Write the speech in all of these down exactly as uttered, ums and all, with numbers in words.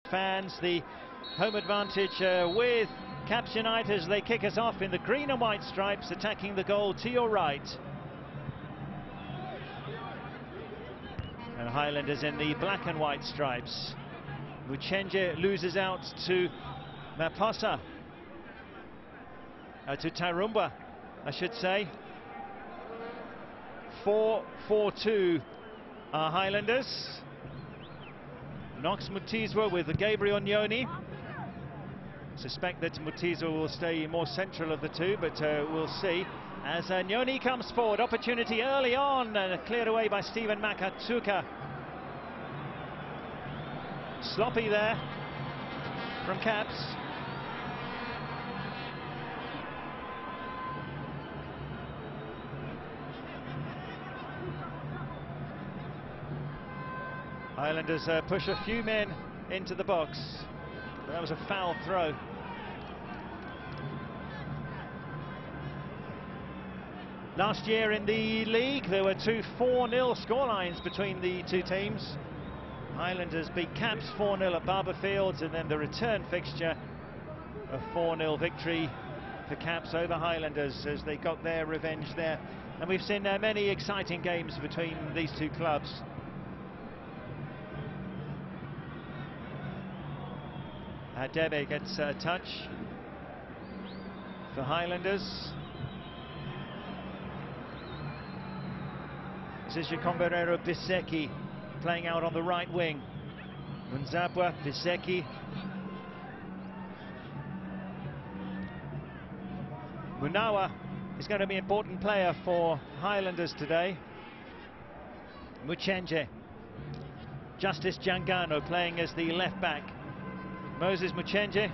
Fans, the home advantage uh, with Caps United as they kick us off in the green and white stripes, attacking the goal to your right. And Highlanders in the black and white stripes. Muchenje loses out to Maposa. Uh, to Tarumbwa, I should say. four four two are Highlanders. Knox Mutizwa with the Gabriel Nyoni. Suspect that Mutizwa will stay more central of the two, but uh, we'll see. As uh, Nyoni comes forward, opportunity early on, and uh, cleared away by Stephen Makatuka. Sloppy there from Caps. Highlanders uh, push a few men into the box, but that was a foul throw. Last year in the league there were two four nil scorelines between the two teams. Highlanders beat Caps four nil at Barbourfields, and then the return fixture, a four nil victory for Caps over Highlanders as they got their revenge there. And we've seen uh, many exciting games between these two clubs. Hadebe gets a touch for Highlanders. This is Gikomberero Biseki playing out on the right wing. Munzabwa, Biseki. Munawa is going to be an important player for Highlanders today. Muchenje. Justice Jangano playing as the left back. Moses Muchenje.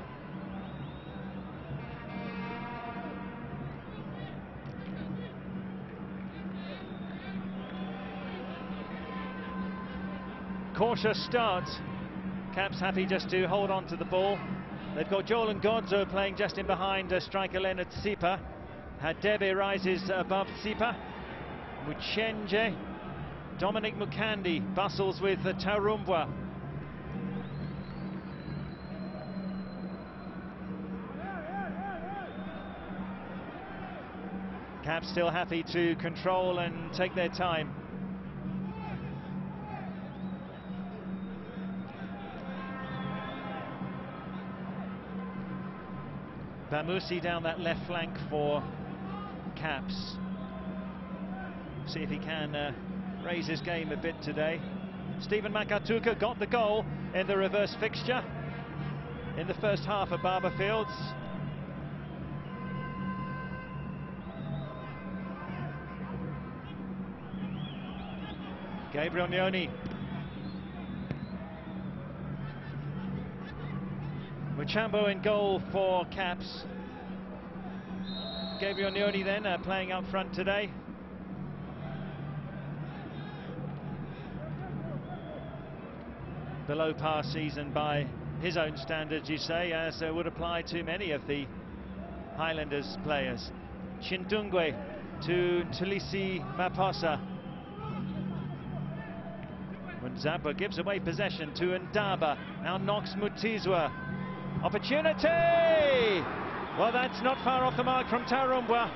Cautious start. Caps happy just to hold on to the ball. They've got Joel and Godzo playing just in behind uh, striker Leonard Sipa. Hadebe rises above Sipa. Muchenje. Dominic Mukandi bustles with uh, Tarumbwa. Caps still happy to control and take their time. Bamusi down that left flank for Caps. See if he can uh, raise his game a bit today. Stephen Makatuka got the goal in the reverse fixture in the first half of Barbourfields. Gabriel Nyoni. Muchambo in goal for Caps. Gabriel Nyoni then uh, playing up front today. Below par season by his own standards, you say, as uh, would apply to many of the Highlanders players. Chindungwe to Tulisi Maposa. Munzaba gives away possession to Ndaba. Now Knox Mutizwa. Opportunity! Well, that's not far off the mark from Tarumbwa.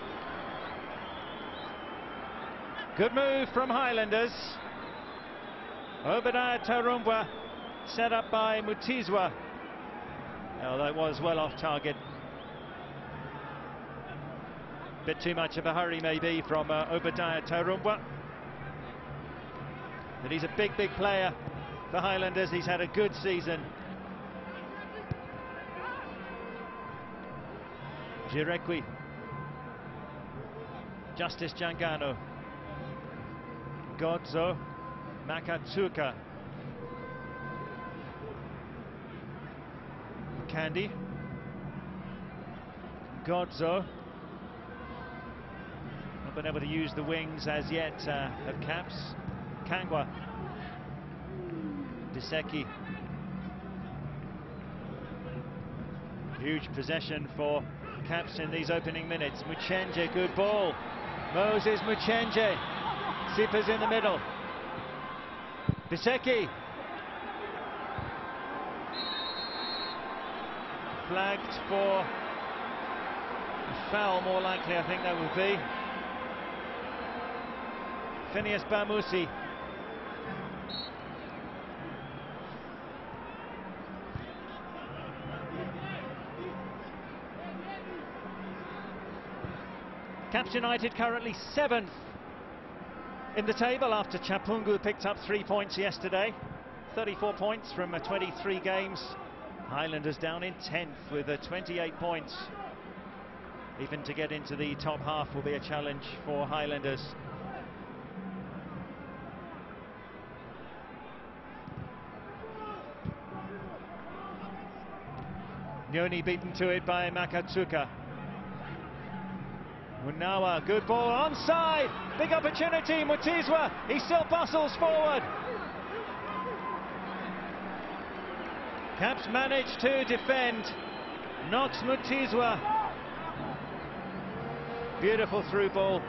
Good move from Highlanders. Obadiah Tarumbwa set up by Mutizwa. Well, that was well off target. Bit too much of a hurry maybe from uh, Obadiah Tarumbwa. But he's a big, big player for Highlanders. He's had a good season. Girekwi. Justice Jangano. Godzo. Makatuka. Candy. Godzo. Not been able to use the wings as yet uh, of Caps. Kangwa. Biseki. Huge possession for Caps in these opening minutes. Muchenje, good ball. Moses Muchenje. Sipa's in the middle. Biseki. flagged for a foul, more likely, I think that would be. Phineas Bamusi. Caps United currently seventh in the table after Chapungu picked up three points yesterday. thirty-four points from uh, twenty-three games. Highlanders down in tenth with uh, twenty-eight points. Even to get into the top half will be a challenge for Highlanders. Nyoni beaten to it by Makatsuka. Munawa, good ball, onside, big opportunity, Mutizwa, he still bustles forward. Caps managed to defend, knocks Mutizwa. Beautiful through ball.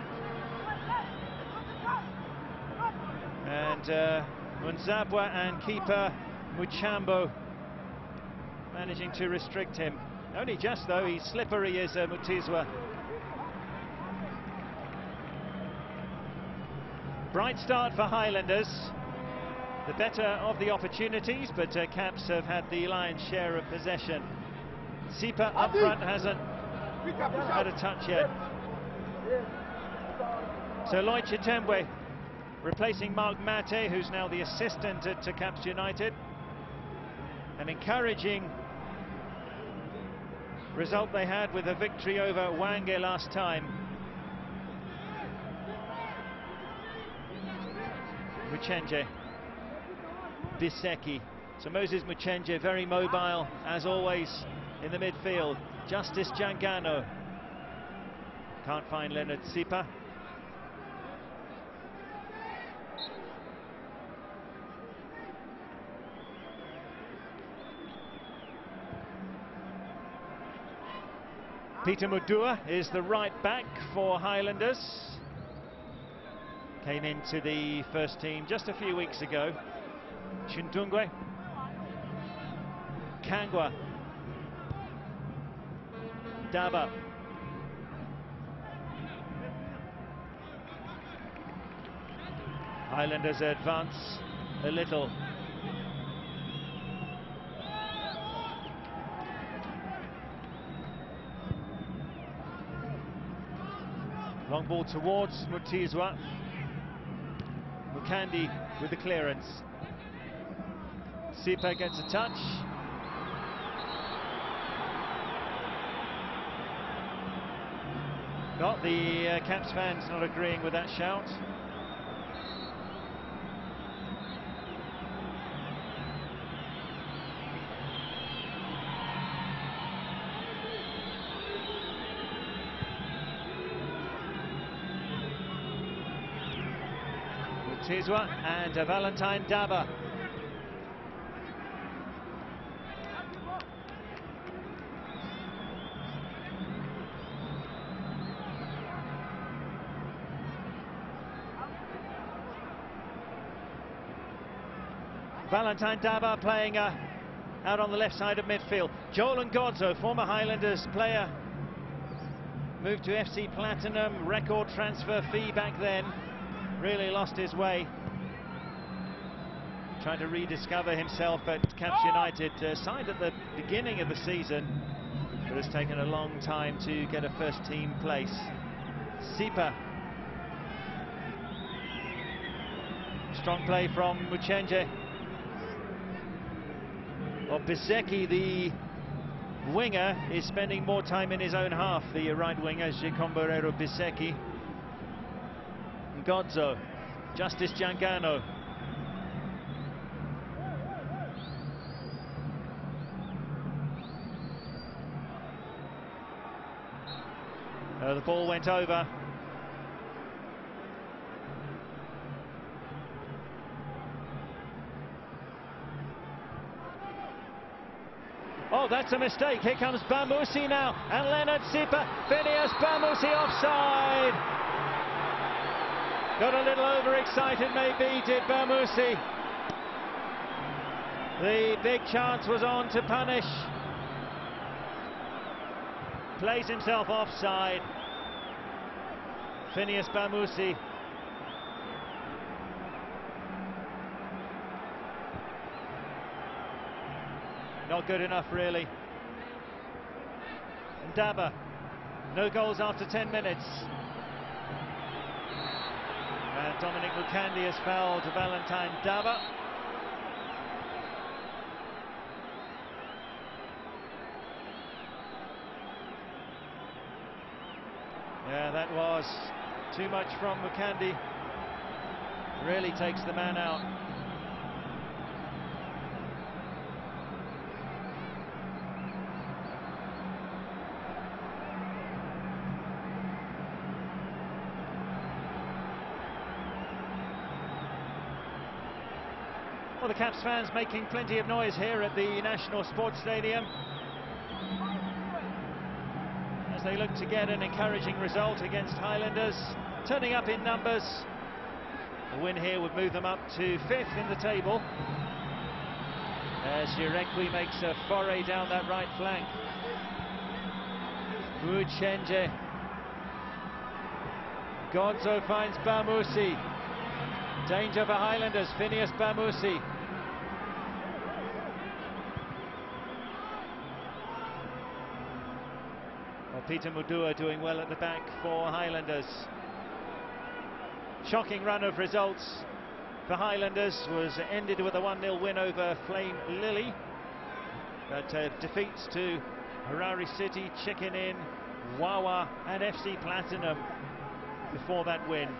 And uh, Munzabwa and keeper Muchambo managing to restrict him. Only just though, he's slippery as uh, Mutizwa. Bright start for Highlanders, the better of the opportunities, but uh, Caps have had the lion's share of possession. Sipa up front hasn't had a touch yet. So Lloyd Chitembwe replacing Mark Mate, who's now the assistant at to Caps United. An encouraging result they had with a victory over Wange last time. Muchenje, Biseki. So Moses Muchenje very mobile as always in the midfield. Justice Jangano. Can't find Leonard Sipa. Peter Mudua is the right back for Highlanders. Came into the first team just a few weeks ago. Chindungwe, Kangwa, Daba, Highlanders advance a little. Long ball towards Mutizwa. Mukandi with the clearance. Sipa gets a touch. Not the uh, Caps fans not agreeing with that shout. Mutizwa and uh, Valentine Daba. Valentine Daba playing uh, out on the left side of midfield. Joel Ngodzo, former Highlanders player, moved to F C Platinum, record transfer fee back then, really lost his way. Trying to rediscover himself at Caps United, uh, signed at the beginning of the season, but has taken a long time to get a first team place. Sipa. Strong play from Muchenje. Well, Biseki, the winger, is spending more time in his own half, the right winger, Gikomborero Biseki. Ngodzo, Justice Jangano. Uh, the ball went over. Oh, that's a mistake. Here comes Bamusi now, and Leonard Sipa. Phineas Bamusi offside. Got a little overexcited, maybe, did Bamusi. The big chance was on to punish plays himself offside. Phineas Bamusi. Not good enough, really. Ndaba, no goals after ten minutes. And Dominic Mukandi has fouled Valentine Ndaba. Yeah, that was too much from Mukandi. Really takes the man out. Well, the Caps fans making plenty of noise here at the National Sports Stadium as they look to get an encouraging result against Highlanders, turning up in numbers. A win here would move them up to fifth in the table as Jirekwi makes a foray down that right flank. Muchenje. Godzo finds Bamusi. Danger for Highlanders, Phineas Bamusi. Well, Peter Mudua doing well at the back for Highlanders. Shocking run of results for Highlanders was ended with a one nil win over Flame Lily. But uh, defeats to Harare City, Chicken Inn, Wawa and F C Platinum before that win.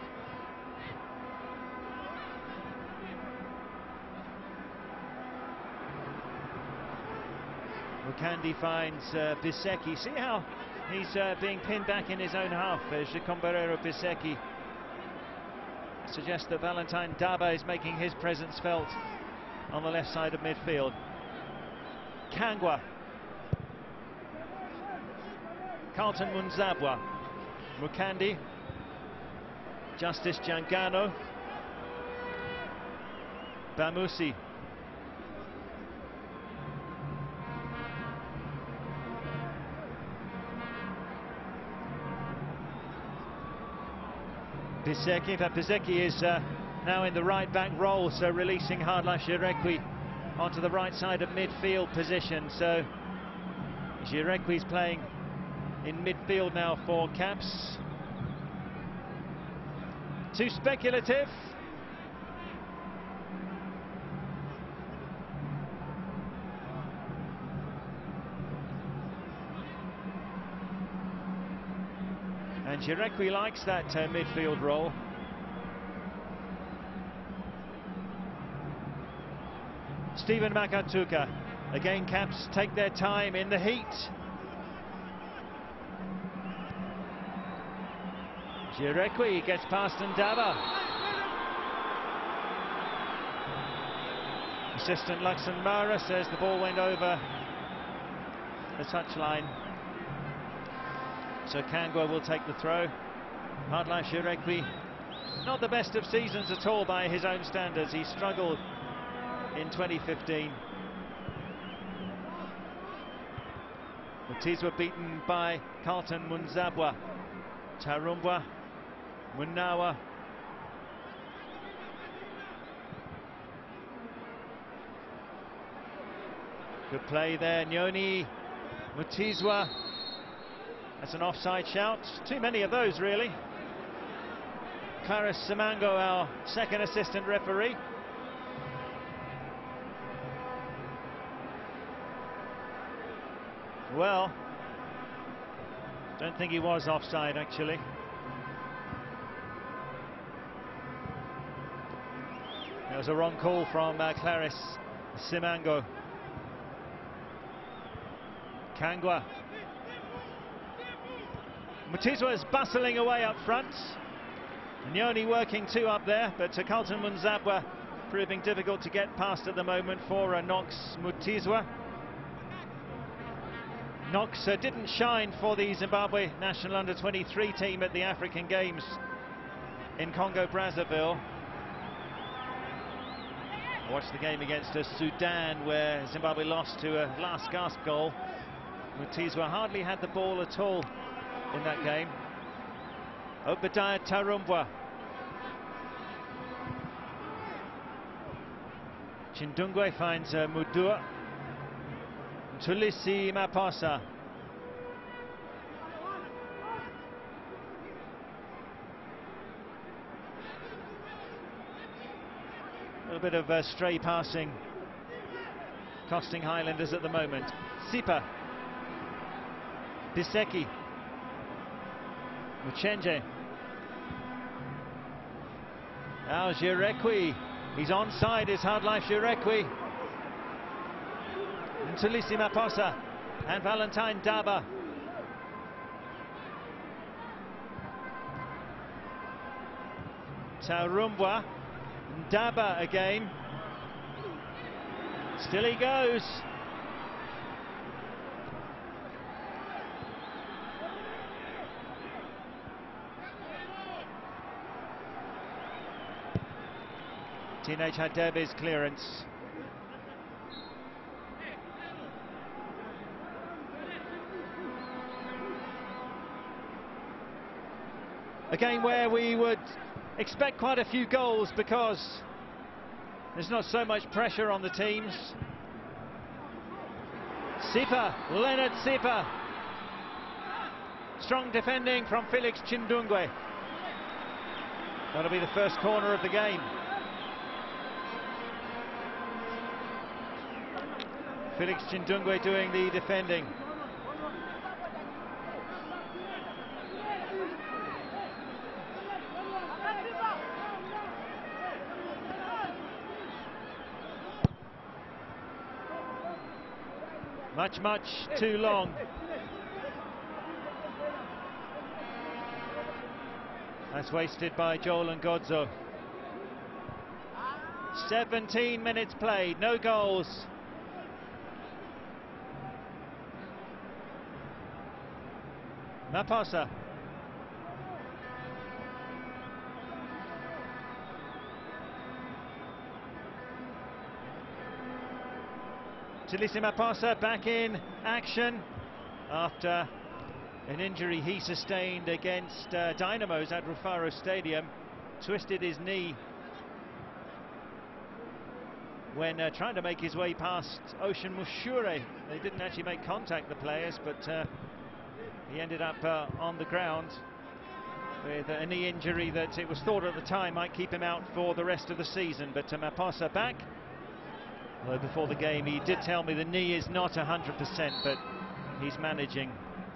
Mukandi finds uh, Biseki. See how he's uh, being pinned back in his own half. Uh, Jikombarero Biseki suggests that Valentine Ndaba is making his presence felt on the left side of midfield. Kangwa. Carlton Munzabwa. Mukandi. Justice Jangano. Bamusi. Biseki, but Biseki is uh, now in the right back role, so releasing Hardlife Jirekwi onto the right side of midfield position. So Jirekwi's playing in midfield now for Caps. Too speculative. And Jirekwi likes that uh, midfield role. Stephen Makatuka. Again, Caps take their time in the heat. Jirekwi gets past Ndaba. Assistant Luxon Mara says the ball went over the touchline. So Kangwa will take the throw. Hardlife Jirekwi, not the best of seasons at all by his own standards. He struggled in twenty fifteen. Mutizwa beaten by Carlton Munzabwa. Tarumbwa, Munawa. Good play there, Nyoni Mutizwa. That's an offside shout. Too many of those, really. Clarice Simango, our second assistant referee. Well, don't think he was offside, actually. It was a wrong call from uh, Clarice Simango. Kangwa. Mutizwa is bustling away up front. Nyoni working two up there, but uh, Carlton Munzabwa proving difficult to get past at the moment for uh, Knox Mutizwa. Knox uh, didn't shine for the Zimbabwe national under twenty-three team at the African Games in Congo-Brazzaville. I watched the game against uh, Sudan, where Zimbabwe lost to a last gasp goal. Mutizwa hardly had the ball at all in that game. Obadiah Tarumbwa. Chindungwe finds uh, Mudua. Tulisi Mapasa. A little bit of uh, stray passing costing Highlanders at the moment. Sipa. Biseki. Muchenje. Now Jirekwi. He's onside, is Hardlife Jirekwi. Tulisi Mapasa and Valentine Daba. Tarumbwa. Daba again. Still he goes. Teenage Hadebe's clearance. A game where we would expect quite a few goals because there's not so much pressure on the teams. Sipa, Leonard Sipa. Strong defending from Felix Chindungwe. That'll be the first corner of the game. Felix Chindungwe doing the defending. Much, much too long. That's wasted by Joel and Godzo. seventeen minutes played, no goals. Mapasa. Tulisi Mapasa back in action after an injury he sustained against uh, Dynamos at Rufaro Stadium. Twisted his knee when uh, trying to make his way past Ocean Mushure. They didn't actually make contact, the players, but uh, he ended up uh, on the ground with a knee injury that it was thought at the time might keep him out for the rest of the season. But uh, Mapasa back. Although before the game he did tell me the knee is not one hundred percent, but he's managing.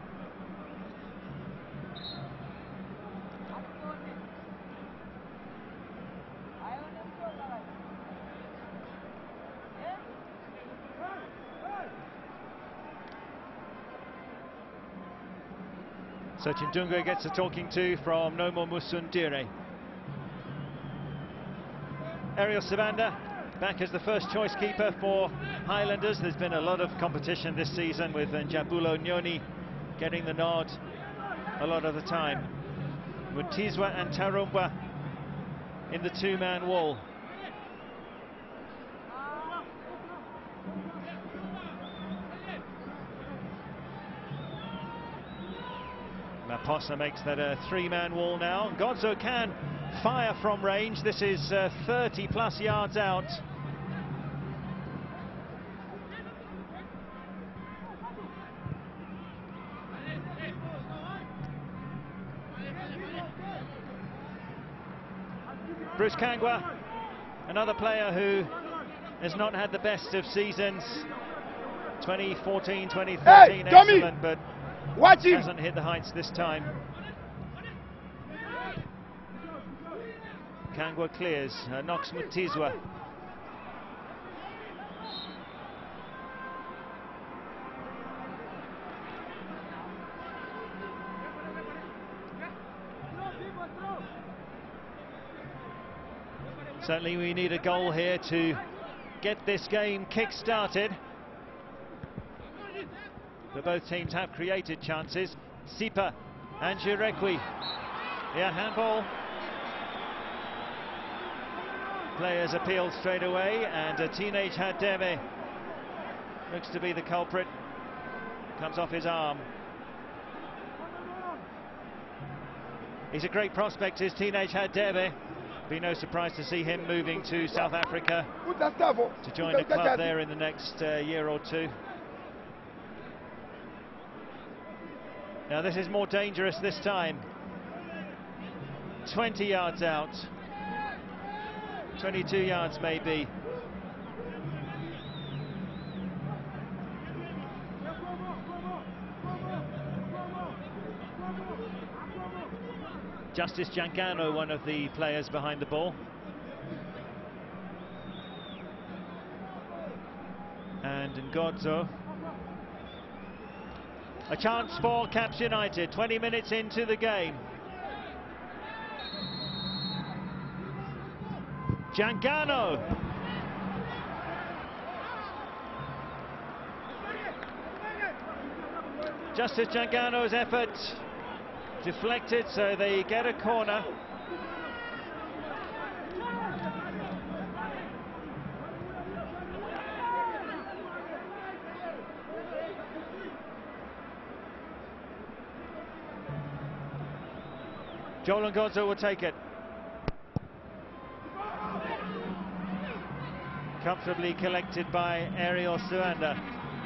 So Chindungwe gets a talking to from Nomo Musundire. Ariel Sabanda back as the first choice keeper for Highlanders. There's been a lot of competition this season with Njabulo Nyoni getting the nod a lot of the time. Mutizwa and Tarumbwa in the two-man wall. Mapasa makes that a three-man wall now. Godzo can fire from range. This is uh, thirty plus yards out. Bruce Kangwa, another player who has not had the best of seasons. twenty fourteen, twenty thirteen, hey, excellent, but watch him. Hasn't hit the heights this time. Kangwa clears, uh, knocks Mutizwa. Certainly we need a goal here to get this game kick-started. But both teams have created chances. Sipa and Jirekwi. Yeah, handball. Players appealed straight away, and a teenage Hadebe looks to be the culprit. comes off his arm. He's a great prospect, his teenage Hadebe. Be no surprise to see him moving to South Africa to join a club there in the next uh, year or two. Now this is more dangerous this time. twenty yards out. twenty-two yards maybe. Justice Jangano, one of the players behind the ball. And Ngodzo. A chance for Caps United, twenty minutes into the game. Jangano. Justice Jangano's effort deflected, so they get a corner. Joel Ngodzo will take it. Comfortably collected by Ariel Suanda.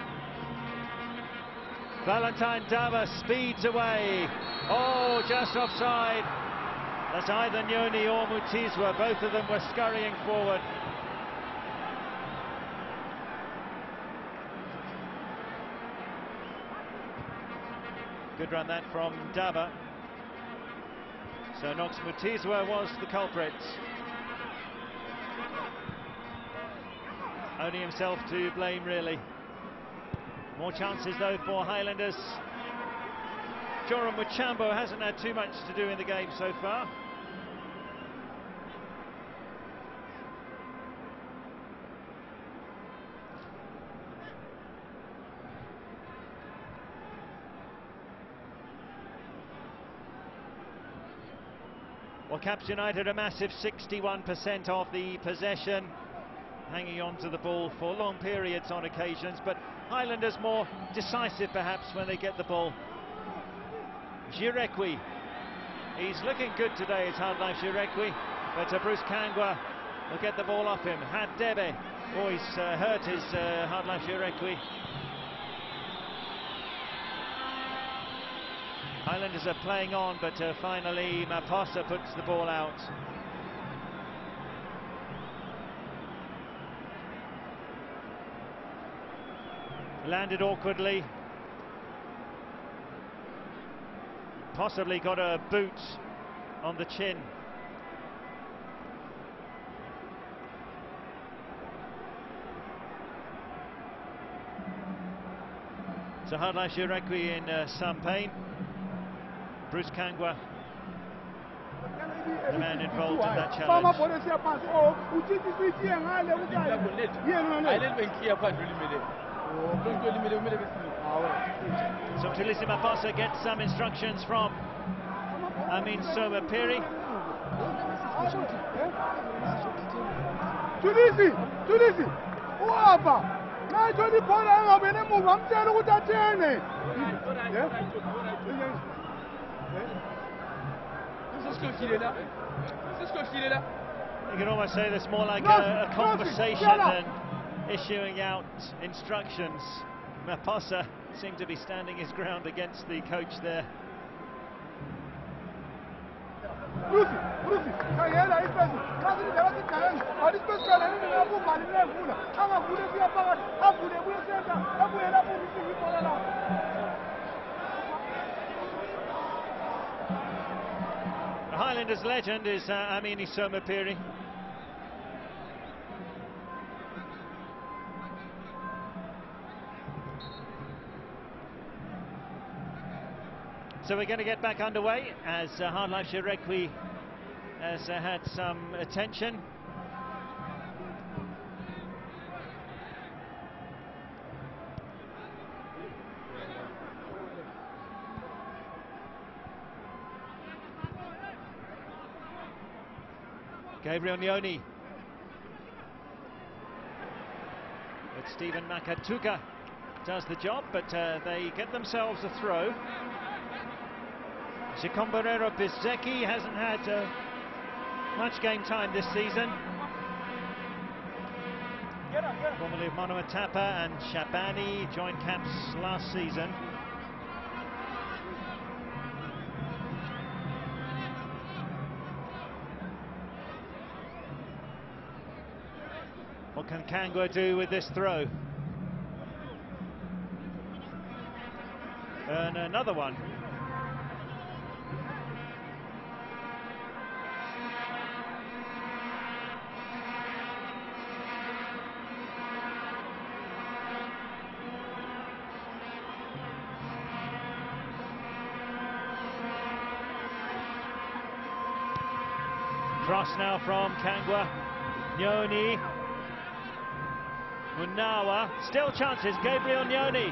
Valentine Dava speeds away. Oh, just offside. That's either Nyoni or Mutizwa. Both of them were scurrying forward. Good run that from Dava. So Knox Mutizwa was the culprit. Only himself to blame, really. More chances though for Highlanders. Joram Muchambo hasn't had too much to do in the game so far. Well, Caps United a massive sixty-one percent of the possession, hanging on to the ball for long periods on occasions, but Highlanders more decisive perhaps when they get the ball. Girekwi, he's looking good today, it's Hardlife Girekwi, but uh, Bruce Kangwa will get the ball off him. Hadebe, oh, he's uh, hurt his uh, Hardlife Girekwi. Highlanders are playing on, but uh, finally Maposa puts the ball out. Landed awkwardly. Possibly got a boot on the chin. So Hardlife Girekwi in uh, some pain. Bruce Kangwa, the man involved in that challenge. So Tulisi Maposa gets some instructions from Amin Soma Piri. Tulisi, Tulisi, Uapa. Na Johnny Paul angabene muva amtshela ukuthi athene. You can almost say this more like a, a conversation than issuing out instructions. Maposa seemed to be standing his ground against the coach there. Lucy, Lucy, khangela isipesi. Kazi ndaba sikhangela. Awulisipesicala nini ngabuma nivula. Angavule kuya phakathi, avule kuya center, abuye lapho ukuthi ibhola la. The Highlanders legend is uh, Amini Somapiri. So we're going to get back underway as uh, Hardlife Girekwi has uh, had some attention. Gabriel Nyoni with Stephen Makatuka does the job, but uh, they get themselves a throw. Gikomborero Bizeki hasn't had uh, much game time this season. Formerly of Monomatapa and Shabani joined caps last season. What can Kangwa do with this throw? And another one. Cross now from Kangwa. Nyoni. Munawa. Still chances. Gabriel Nyoni.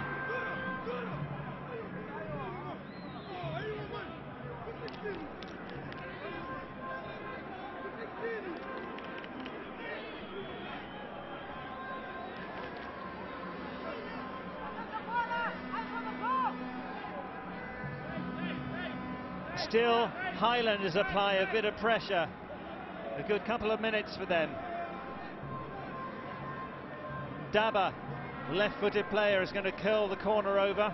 Still, Highlanders apply a bit of pressure. A good couple of minutes for them. Daba, left-footed player, is going to curl the corner over.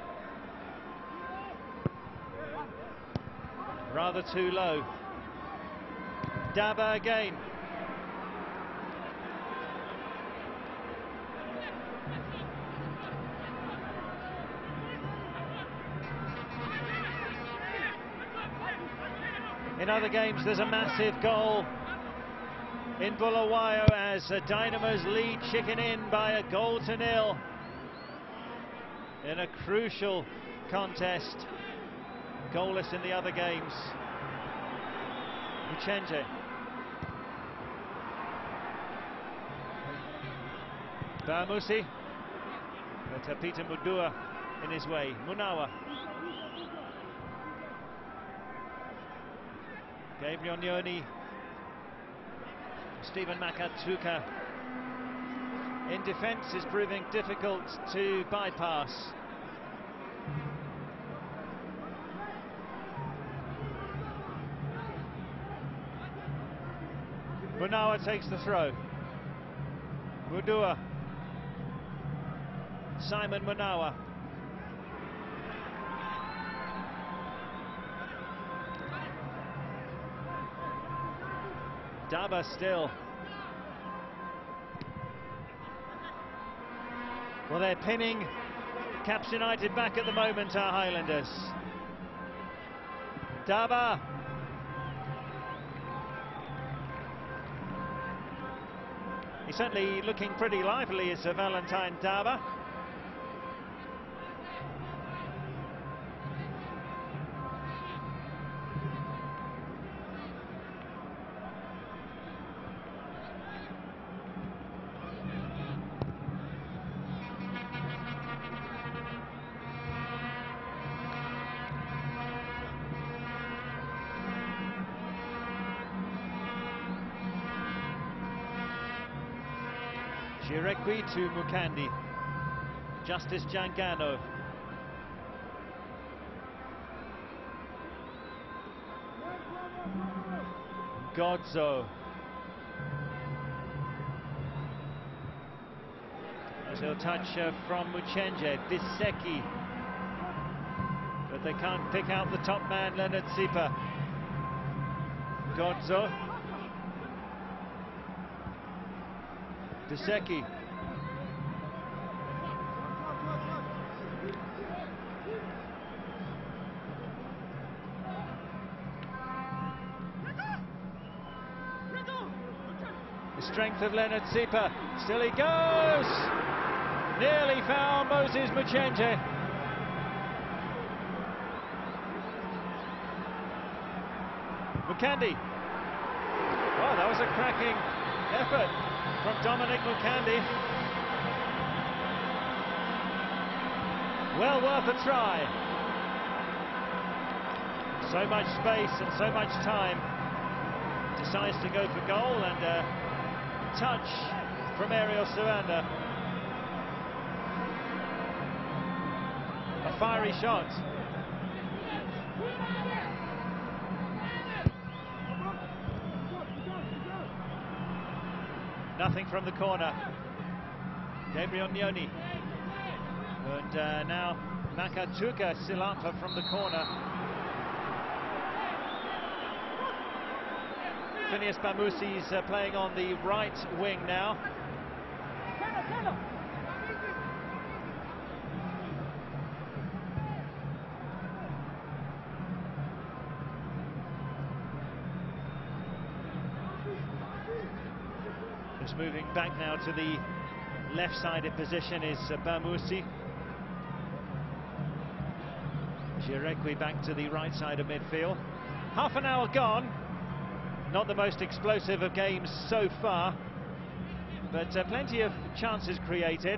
Rather too low. Daba again. In other games, there's a massive goal in Bulawayo as uh, Dynamo's lead chicken in by a goal to nil in a crucial contest. Goalless in the other games. Uchenje. Bamusi. But uh, Peter Mudua in his way. Munawa. Gabriel Nyoni. Stephen Makatsuka in defence is proving difficult to bypass. Munawa takes the throw. Mudua. Simon Munawa. Daba still. Well, they're pinning Caps United back at the moment, our Highlanders. Daba. He's certainly looking pretty lively, is Sir Valentine Daba. Chirekwi to Mukandi. Justice Jangano. Godzo. There's a touch uh, from Uchenje. Biseki. But they can't pick out the top man, Leonard Sipa. Godzo. Biseki. The strength of Leonard Sipa. Still he goes. Nearly found Moses Muchenje. Mukandi. Well, that was a cracking effort from Dominic Mukandi. Well worth a try. So much space and so much time. Decides to go for goal, and a touch from Ariel Suanda. fiery shot. Nothing from the corner. Gabriel Nyoni. And uh, now Makatuka Silapa from the corner. Phineas Bamusi's uh, playing on the right wing now. Just moving back now to the left-sided position is uh, Bamusi. Girekwi back to the right side of midfield. Half an hour gone. Not the most explosive of games so far, but uh, plenty of chances created.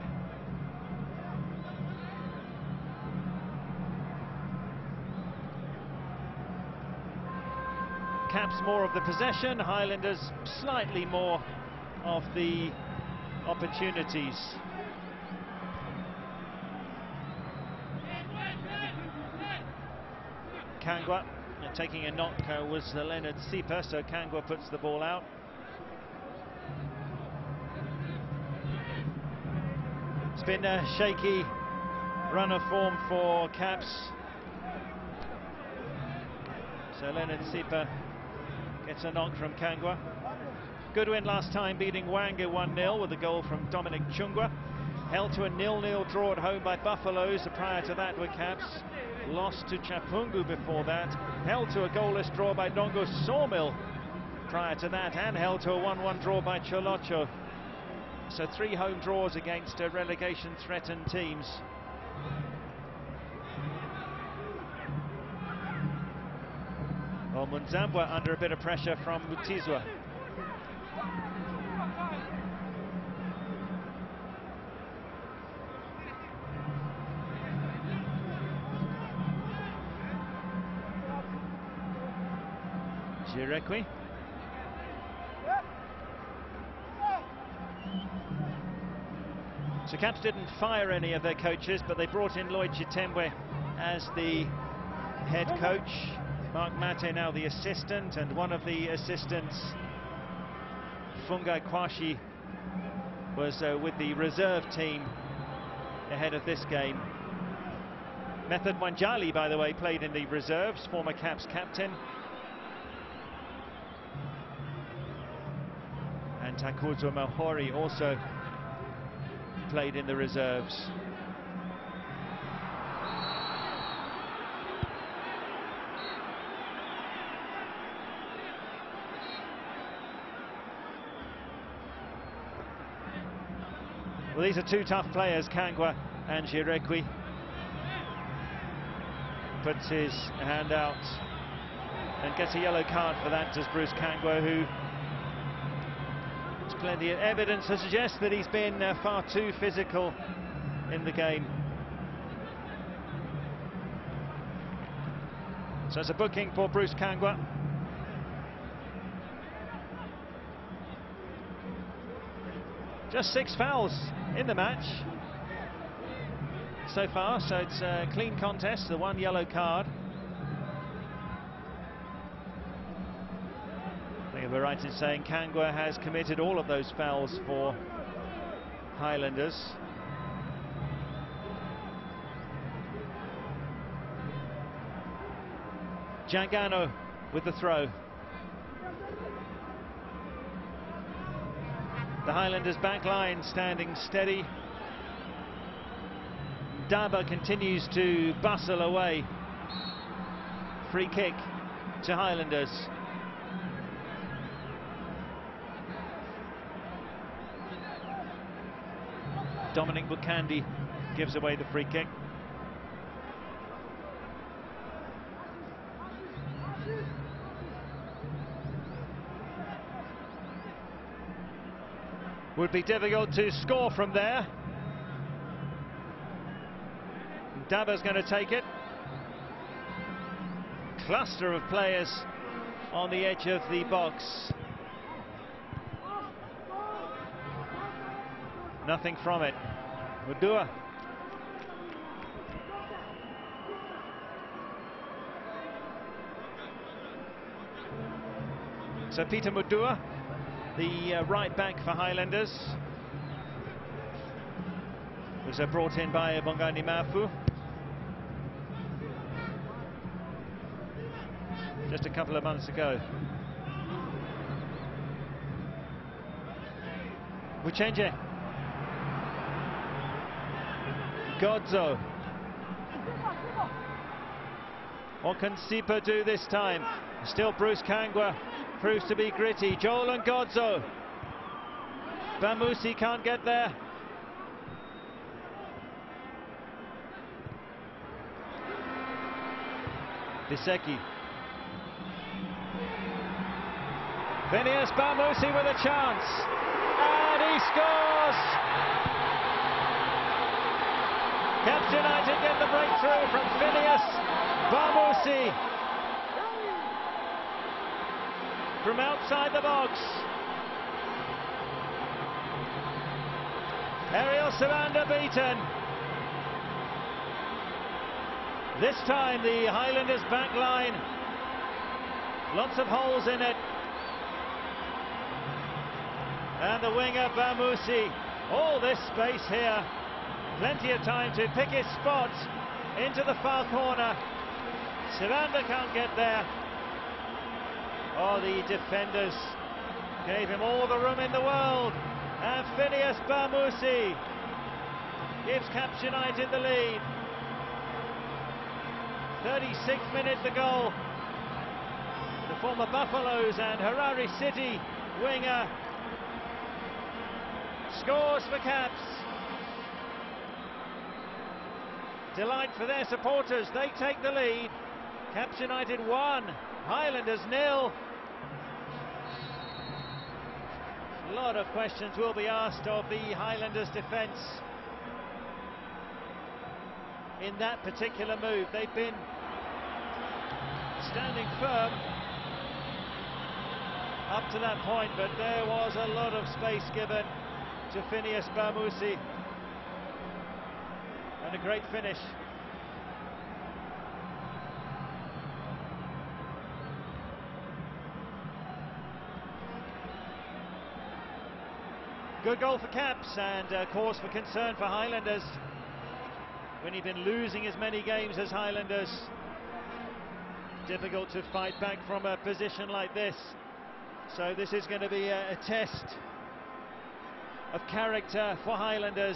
Caps more of the possession, Highlanders slightly more of the opportunities. Kangwa uh, taking a knock uh, was uh, Leonard Sipa, so Kangwa puts the ball out. It's been a shaky run of form for Caps. So Leonard Sipa gets a knock from Kangwa. Good win last time, beating Wanga one nil with a goal from Dominic Chungwa. Held to a nil nil draw at home by Buffaloes. Prior to that were Caps. Lost to Chapungu before that. Held to a goalless draw by Dongo Sawmill prior to that, and held to a one one draw by Cholocho. So three home draws against uh, relegation-threatened teams. Well, Munzambwa under a bit of pressure from Mutizwa. Girekwi. So Caps didn't fire any of their coaches, but they brought in Lloyd Chitembwe as the head coach. Mark Mate now the assistant, and one of the assistants, Fungai Kwashi, was uh, with the reserve team ahead of this game. Method Wanjali, by the way, played in the reserves, former Caps captain. And Takuzo Mahori also played in the reserves. Well, these are two tough players, Kangwa and Girekwi. Puts his hand out and gets a yellow card for that, does Bruce Kangwa, who there's plenty of evidence to suggest that he's been uh, far too physical in the game. So it's a booking for Bruce Kangwa. Just six fouls in the match so far, so it's a clean contest, the one yellow card. I think we're right in saying Kangwa has committed all of those fouls for Highlanders. Jangano with the throw. The Highlanders back line standing steady. Daba continues to bustle away. Free kick to Highlanders. Dominic Bukandi gives away the free kick. Would be difficult to score from there. Daba's going to take it. Cluster of players on the edge of the box. Nothing from it. Udua. So Peter Mudua, the uh, right back for Highlanders, was uh, brought in by Bongani Mafu just a couple of months ago. Muchenje, Godzo. What can Sipa do this time? Still Bruce Kangwa proves to be gritty. Joel and Godzo. Bamusi can't get there. Biseki. Phineas Bamusi with a chance. And he scores! Caps United get the breakthrough from Phineas Bamusi from outside the box. Ariel Savanda beaten. This time the Highlanders back line, lots of holes in it. And the winger Bamusi, all this space here, plenty of time to pick his spot into the far corner. Savanda can't get there. Oh, the defenders gave him all the room in the world. And Phineas Bamusi gives Caps United the lead. thirty-sixth minute the goal. The former Buffaloes and Harare City winger scores for Caps. Delight for their supporters, they take the lead. Caps United one, Highlanders nil. A lot of questions will be asked of the Highlanders defence in that particular move. They've been standing firm up to that point, but there was a lot of space given to Phineas Bamusi, and a great finish. Good goal for Caps, and uh, cause for concern for Highlanders. When you've been losing as many games as Highlanders, difficult to fight back from a position like this. So this is going to be a, a test of character for Highlanders.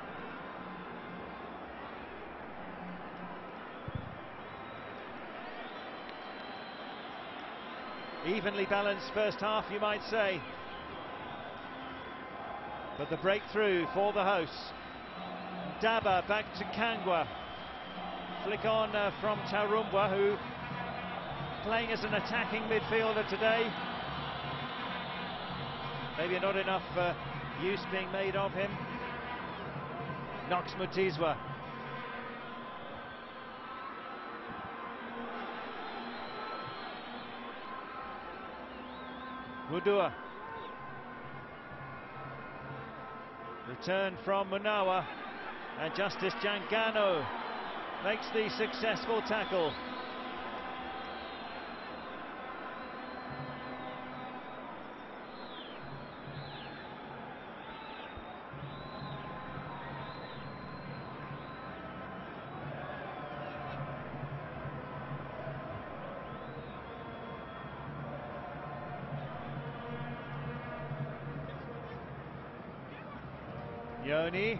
Evenly balanced first half, you might say. But the breakthrough for the hosts. Daba back to Kangwa. Flick on uh, from Tarumbwa, who playing as an attacking midfielder today. Maybe not enough uh, use being made of him. Knox Mutizwa. Mudua. Return from Munawa, and Justice Jangano makes the successful tackle. Yoni.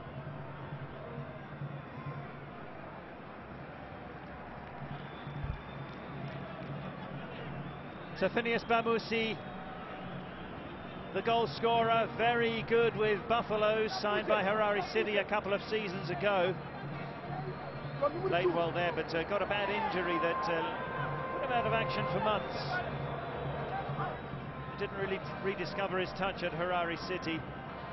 So Phineas Bamusi, the goal scorer, very good with Buffaloes, signed by Harare City a couple of seasons ago. Played well there, but uh, got a bad injury that uh, put him out of action for months. Didn't really rediscover his touch at Harare City.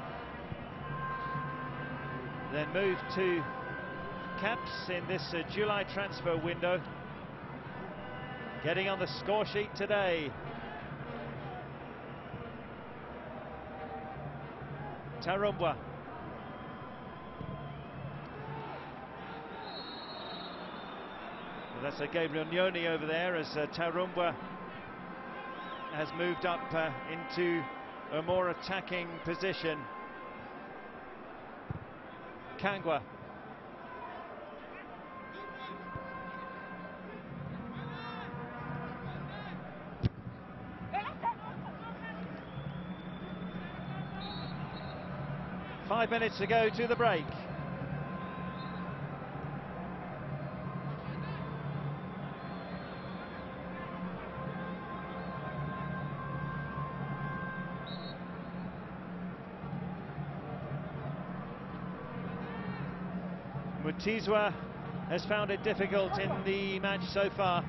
Then moved to Caps in this uh, July transfer window. Getting on the score sheet today. Tarumbwa. Well, that's a Gabriel Nyoni over there as uh, Tarumbwa has moved up uh, into a more attacking position. Kangwa. Five minutes to go to the break. Mutizwa has found it difficult in the match so far.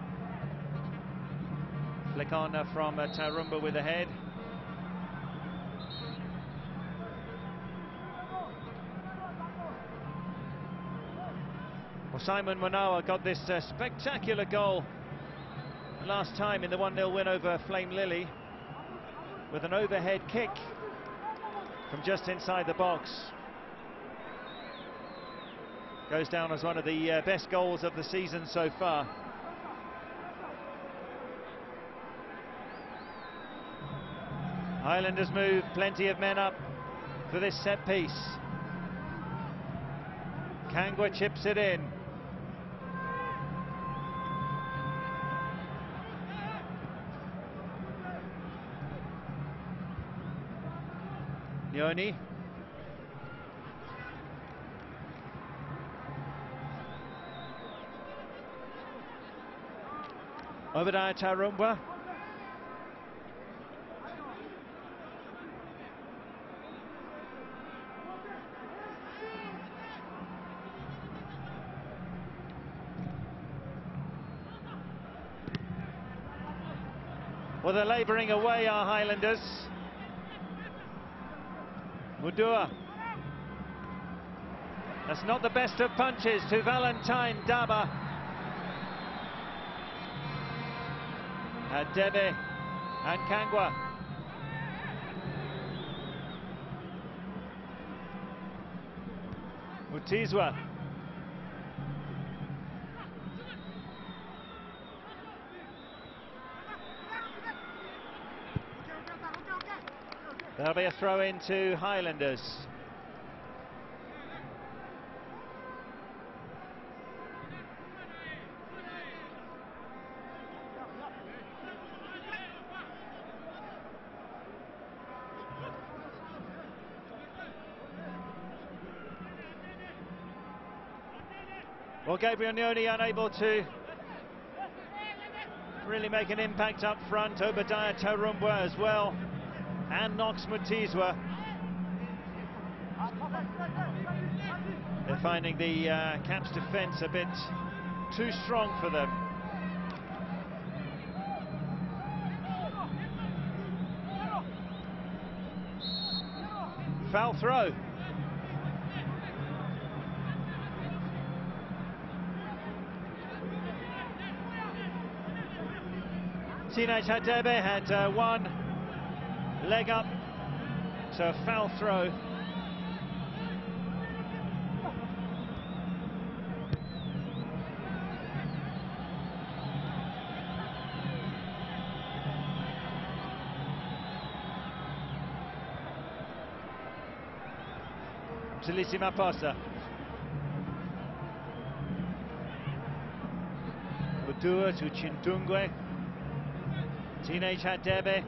Flick on uh, from uh, Tarumbwa with the head. Well, Simon Manawa got this uh, spectacular goal last time in the one nil win over Flame Lily with an overhead kick from just inside the box. Goes down as one of the uh, best goals of the season so far. Highlanders move, plenty of men up for this set piece. Kangwa chips it in. Nyoni. Obadiah Tarumbwa. Well, they're labouring away, our Highlanders. Mudua. That's not the best of punches to Valentine Daba. Hadebe and Kangwa. Mutizwa. There'll be a throw into Highlanders. Well, Gabriel Nyoni unable to really make an impact up front. Obadiah Tarumbwa as well, and Knox Mutizwa. They're finding the uh, Caps defence a bit too strong for them. Foul throw. Teenage Hadebe had uh, one leg up, so a foul throw. Maphosa Posa. Mudua to Chindungwe. Teenage Hadebe.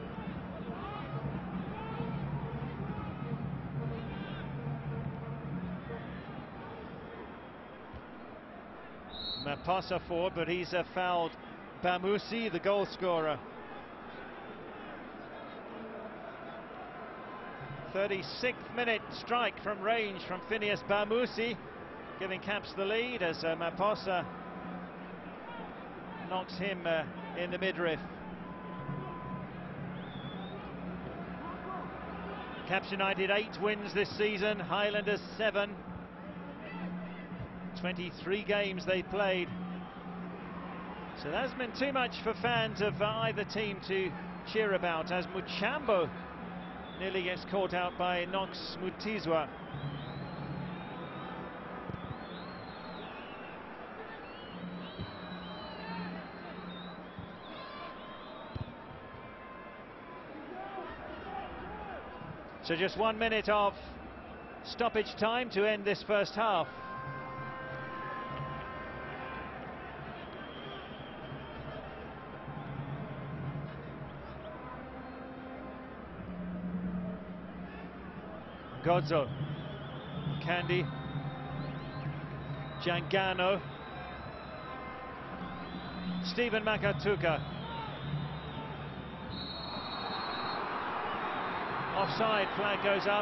Maphosa forward, but he's uh, fouled Bamusi, the goal scorer. thirty-sixth minute strike from range from Phineas Bamusi, giving Caps the lead as uh, Maphosa knocks him uh, in the midriff. Caps United eight wins this season, Highlanders seven. twenty-three games they played. So that hasn't been too much for fans of either team to cheer about, as Muchambo nearly gets caught out by Knox Mutizwa. So just one minute of stoppage time to end this first half. Godzo, Candy, Jangano, Stephen Makatuka. Offside flag goes up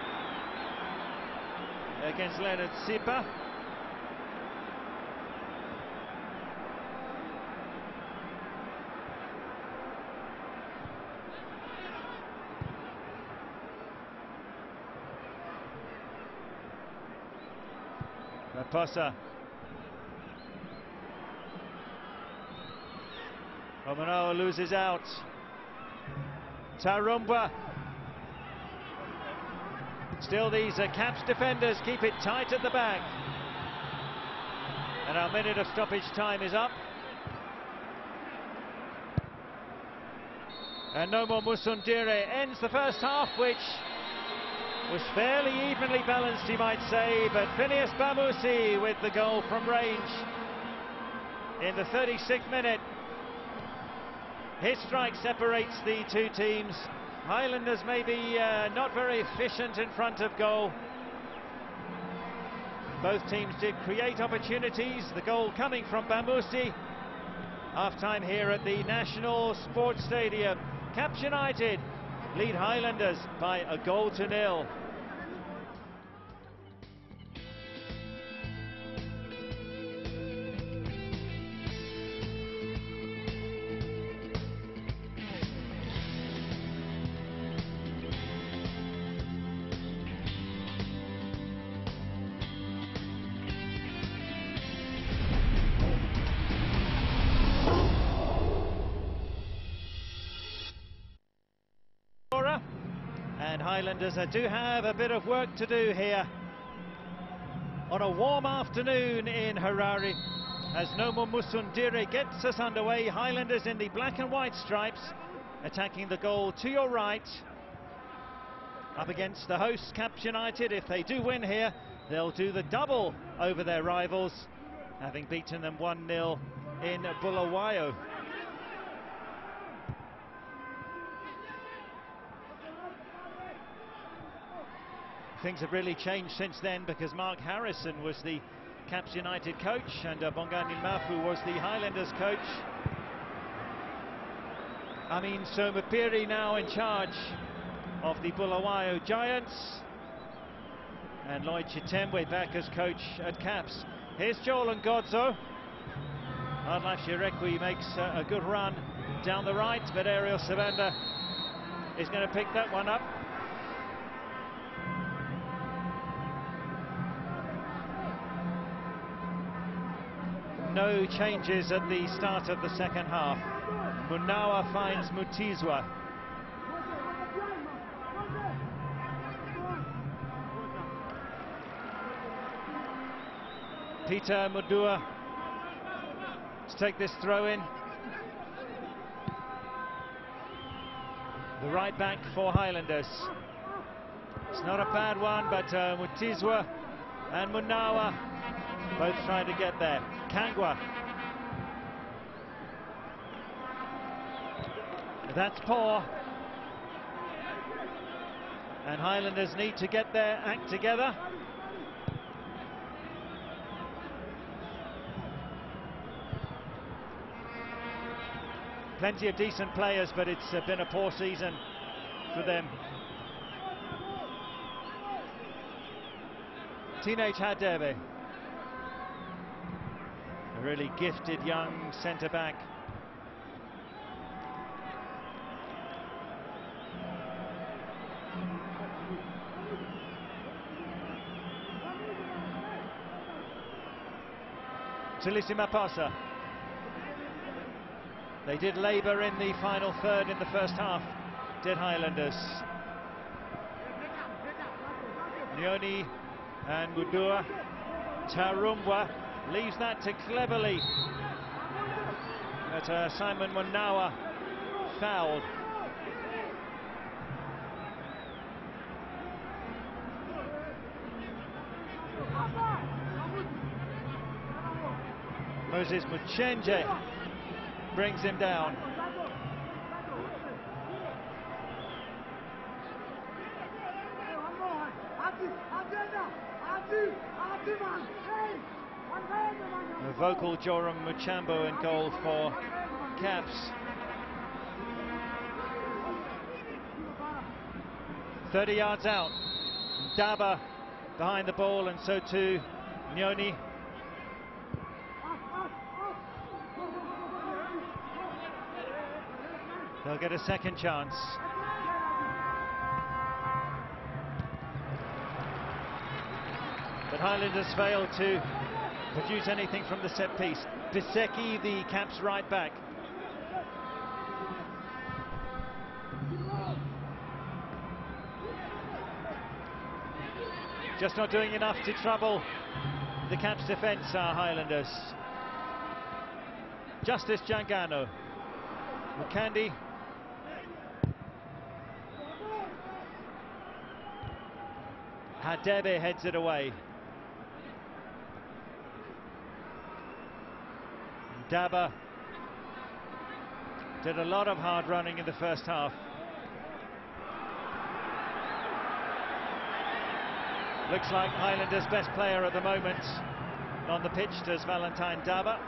against Leonard Sipa. Raposa. Romano loses out. Tarumbwa. Still these uh, Caps defenders keep it tight at the back. And our minute of stoppage time is up. And Nomo Musundire ends the first half, which was fairly evenly balanced, you might say, but Phineas Bamusi with the goal from range in the thirty-sixth minute. His strike separates the two teams. Highlanders maybe uh, not very efficient in front of goal. Both teams did create opportunities, the goal coming from Bamusi. Half-time here at the National Sports Stadium. Caps United lead Highlanders by a goal to nil. And Highlanders uh, do have a bit of work to do here on a warm afternoon in Harare as Nomo Musundire gets us underway. Highlanders in the black and white stripes attacking the goal to your right, up against the hosts Caps United. If they do win here, they'll do the double over their rivals, having beaten them one nil in Bulawayo. Things have really changed since then, because Mark Harrison was the Caps United coach and uh, Bongani Mafu was the Highlanders coach. Amin Somapiri now in charge of the Bulawayo Giants, and Lloyd Chitemwe back as coach at Caps. Here's Joel and Godzo. Hardlife Shirekwi makes uh, a good run down the right, but Ariel Sabanda is going to pick that one up. No changes at the start of the second half. Munawa finds Mutizwa. Peter Mudua to take this throw in. The right back for Highlanders. It's not a bad one, but uh, Mutizwa and Munawa both trying to get there. Kangwa. That's poor. And Highlanders need to get their act together. Plenty of decent players, but it's uh, been a poor season for them. Teenage Hadebe. A really gifted young centre-back. Tulisima Pasa. They did labour in the final third in the first half, did Highlanders. Nyoni and Mudua. Tarumbwa leaves that to cleverly, but uh, Simon Munawa fouled. Moses Muchenje brings him down. A vocal Joram Muchambo in goal for Caps. thirty yards out. Daba behind the ball, and so too Nyoni. They'll get a second chance. But Highlanders failed to produce anything from the set piece. Biseki, the Caps right back. Just not doing enough to trouble the Caps defence, are Highlanders. Justice Jangano. Mukandi. Hadebe heads it away. Daba did a lot of hard running in the first half. Looks like Highlanders' best player at the moment on the pitch does Valentine Daba.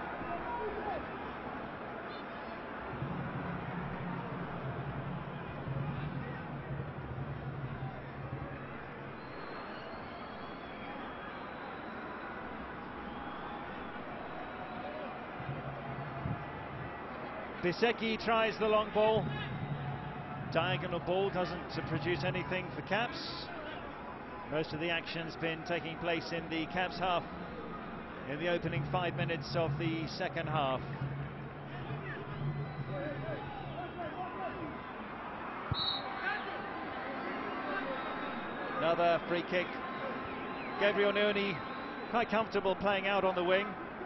Biseki tries the long ball. Diagonal ball doesn't produce anything for Caps. Most of the action's been taking place in the Caps half in the opening five minutes of the second half. Another free kick. Gabriel Nyoni quite comfortable playing out on the wing.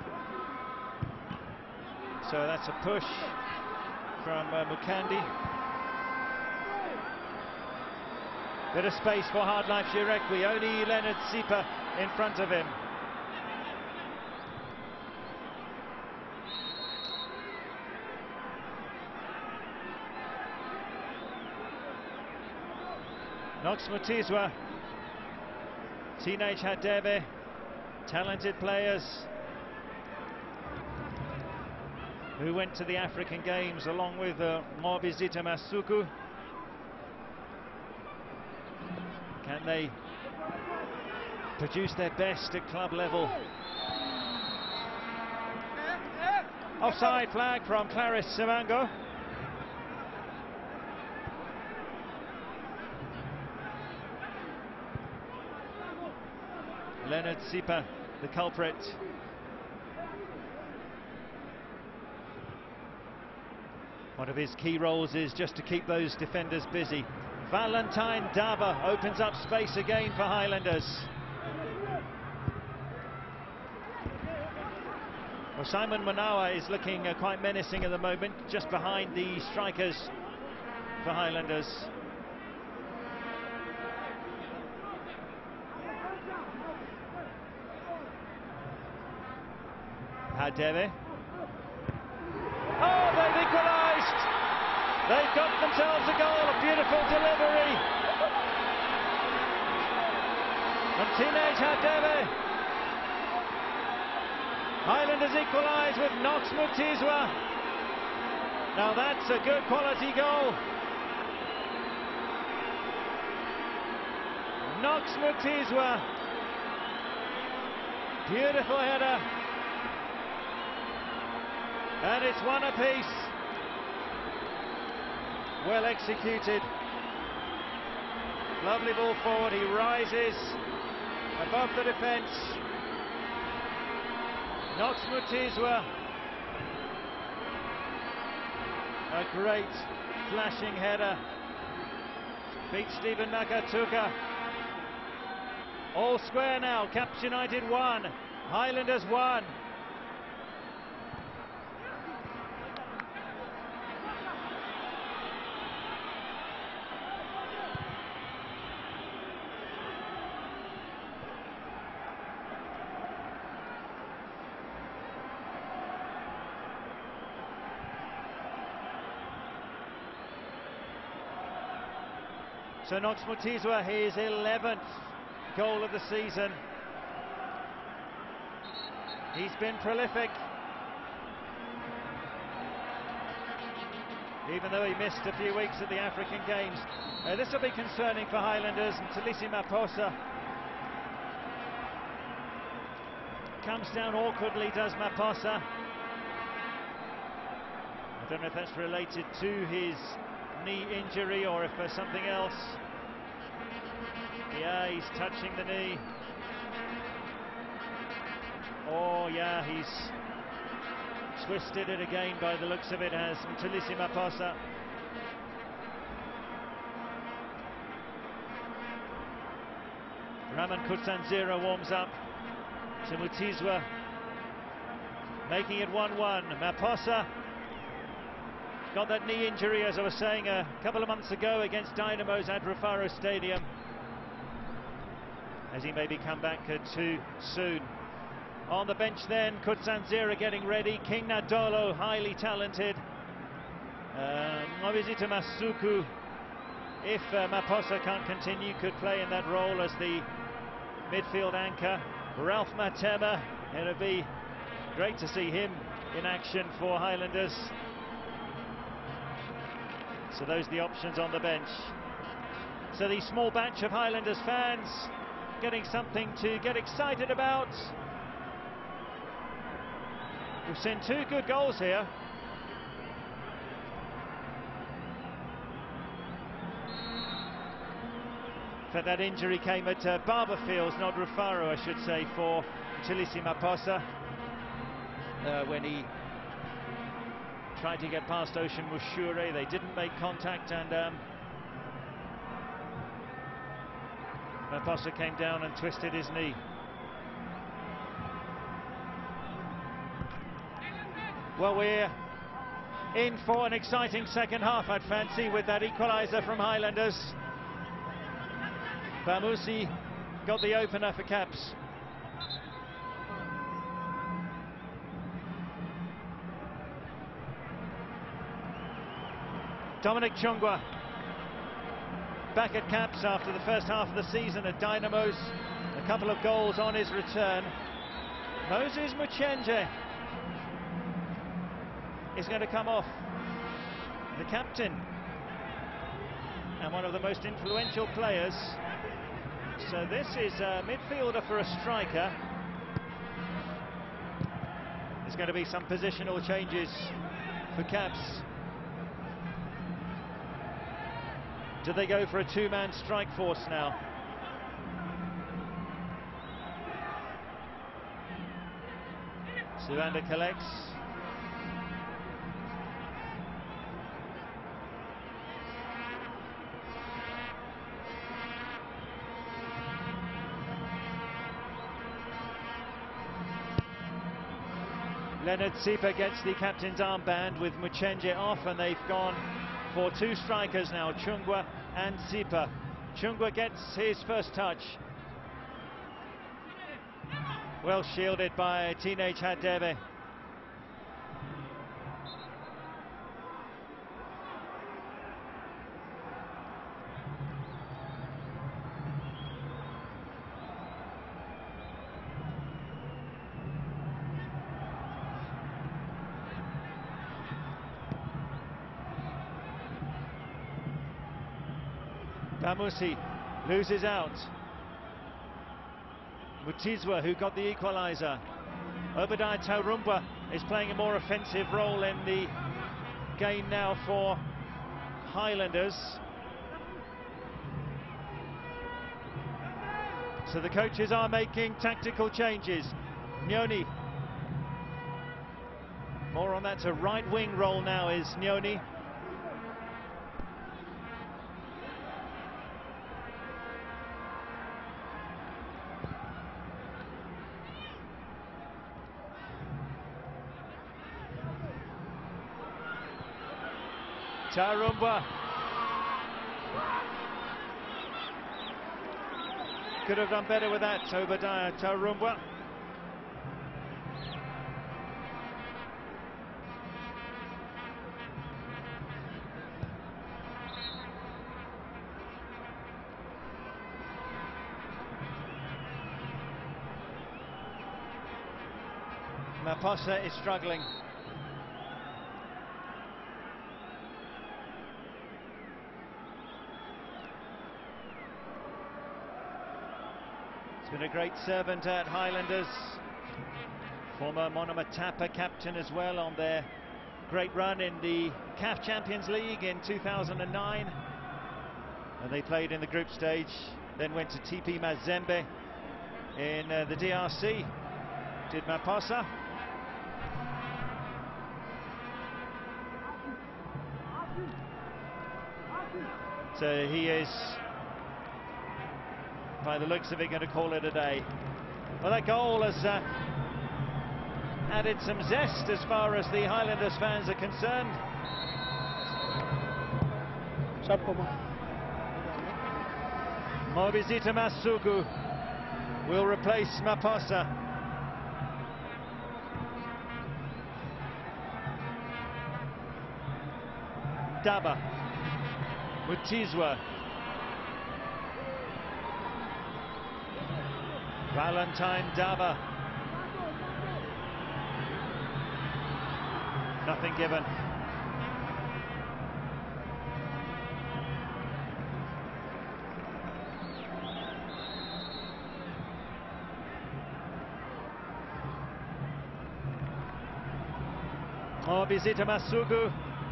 So that's a push from uh, Mukandi. Bit of space for Hardlife Girekwi, only Leonard Sipa in front of him. Knox Mutizwa, teenage Hadebe, talented players who went to the African Games along with uh, Mobizita Masuku. Can they produce their best at club level? Offside flag from Clarice Simango. Leonard Sipa, the culprit. One of his key roles is just to keep those defenders busy. Valentine Daba opens up space again for Highlanders. Well, Simon Manawa is looking uh, quite menacing at the moment, just behind the strikers for Highlanders. Hadebe. Oh, they've equalised! They've got themselves a goal, a beautiful delivery from teenage Hadebe. Highlanders equalise with Knox Mutizwa. Now that's a good quality goal. Knox Mutizwa. Beautiful header. And it's one apiece. Well executed. Lovely ball forward. He rises above the defence. Knox Mutizwa. A great flashing header. Beats Stephen Nakatuka. All square now. Caps United one. Highlanders one. So knocks Mutizwa his eleventh goal of the season. He's been prolific, even though he missed a few weeks at the African Games. Uh, this will be concerning for Highlanders, and Talisi Maposa comes down awkwardly, does Maposa. I don't know if that's related to his knee injury or if there's something else. Yeah, he's touching the knee. Oh yeah, he's twisted it again by the looks of it, has Talisi Maposa. Raman Kutsanzira warms up to Mutizwa, making it one one. Maposa got that knee injury, as I was saying, a couple of months ago against Dynamo's at Rufaro Stadium, as he maybe come back uh, too soon. On the bench then, Kutsanzira getting ready, King Nadolo, highly talented, uh, Mwabizito Masuku, if uh, Maposa can't continue, could play in that role as the midfield anchor. Ralph Matema, it'll be great to see him in action for Highlanders. So those are the options on the bench. So the small batch of Highlanders fans getting something to get excited about. We've seen two good goals here. But that injury came at uh, Barberfields, not Rufaro, I should say, for Talisi Maposa, uh, when he tried to get past Ocean Mushure. They didn't make contact, and um, Maposa came down and twisted his knee. Well, we're in for an exciting second half, I'd fancy, with that equaliser from Highlanders. Bamusi got the opener for Caps. Dominic Chungwa back at Caps after the first half of the season at Dynamo's. A couple of goals on his return. Moses Muchenje is going to come off, the captain and one of the most influential players. So this is a midfielder for a striker. There's going to be some positional changes for Caps. Do they go for a two-man strike force now? Suanda collects. Leonard Sipa gets the captain's armband with Muchenje off, and they've gone for two strikers now, Chungwa and Sipa. Chungwa gets his first touch. Well shielded by teenage Hadebe. Bamusi loses out. Mutizwa, who got the equaliser. Obadiah Tarumbwa is playing a more offensive role in the game now for Highlanders. So the coaches are making tactical changes. Nyoni, more on that, to right wing role now is Nyoni. Tarumbwa could have done better with that, Obadiah Tarumbwa. Maposa is struggling. He's been a great servant at Highlanders. Former Monomatapa captain as well on their great run in the C A F Champions League in two thousand nine. And they played in the group stage, then went to T P Mazembe in uh, the D R C. Did Maposa. So he is, by the looks of it, going to call it a day. Well, that goal has uh, added some zest as far as the Highlanders fans are concerned. Mobizita Masuku will replace Maposa. Daba, Mutizwa, Valentine Daba. Nothing given. Mobizita Masuku,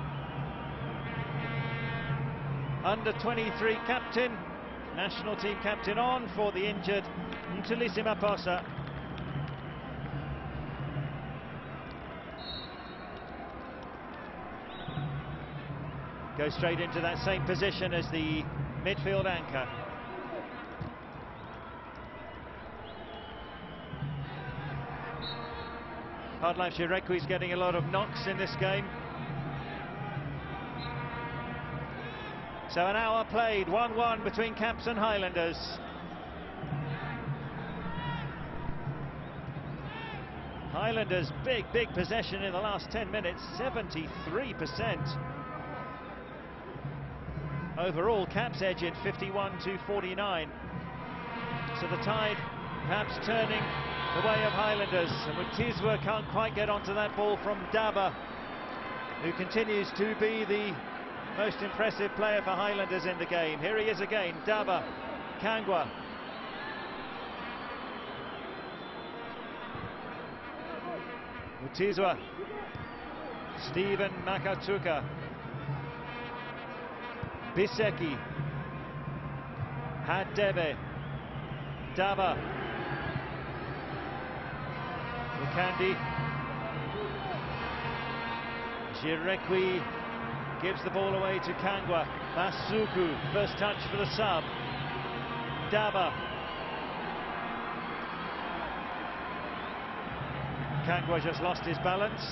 under twenty-three captain, national team captain on for the injured Mtulisi Maposa. Goes straight into that same position as the midfield anchor. Hardlife Jirekwi is getting a lot of knocks in this game. So an hour played, one one between Caps and Highlanders. Highlanders big, big possession in the last ten minutes, seventy-three percent. Overall, Caps edge in fifty-one to forty-nine. So the tide perhaps turning the way of Highlanders. And Mutizwa can't quite get onto that ball from Daba, who continues to be the most impressive player for Highlanders in the game. Here he is again, Daba, Kangwa. Mutizwa, Stephen Makatuka, Biseki, Hadebe, Daba, Mukandi, Jirekwi gives the ball away to Kangwa. Masuku, first touch for the sub. Daba. Kangwa just lost his balance.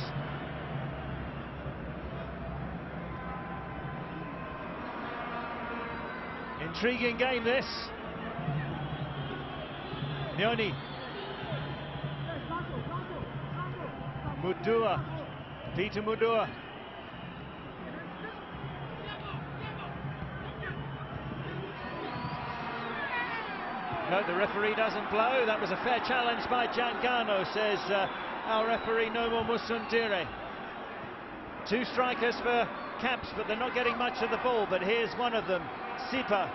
Intriguing game this. Nyoni. Mudua. Peter Mudua. No, the referee doesn't blow. That was a fair challenge by Jangano, says uh, our referee Nomo Musundire. Two strikers for Caps, but they're not getting much of the ball. But here's one of them, Sipa.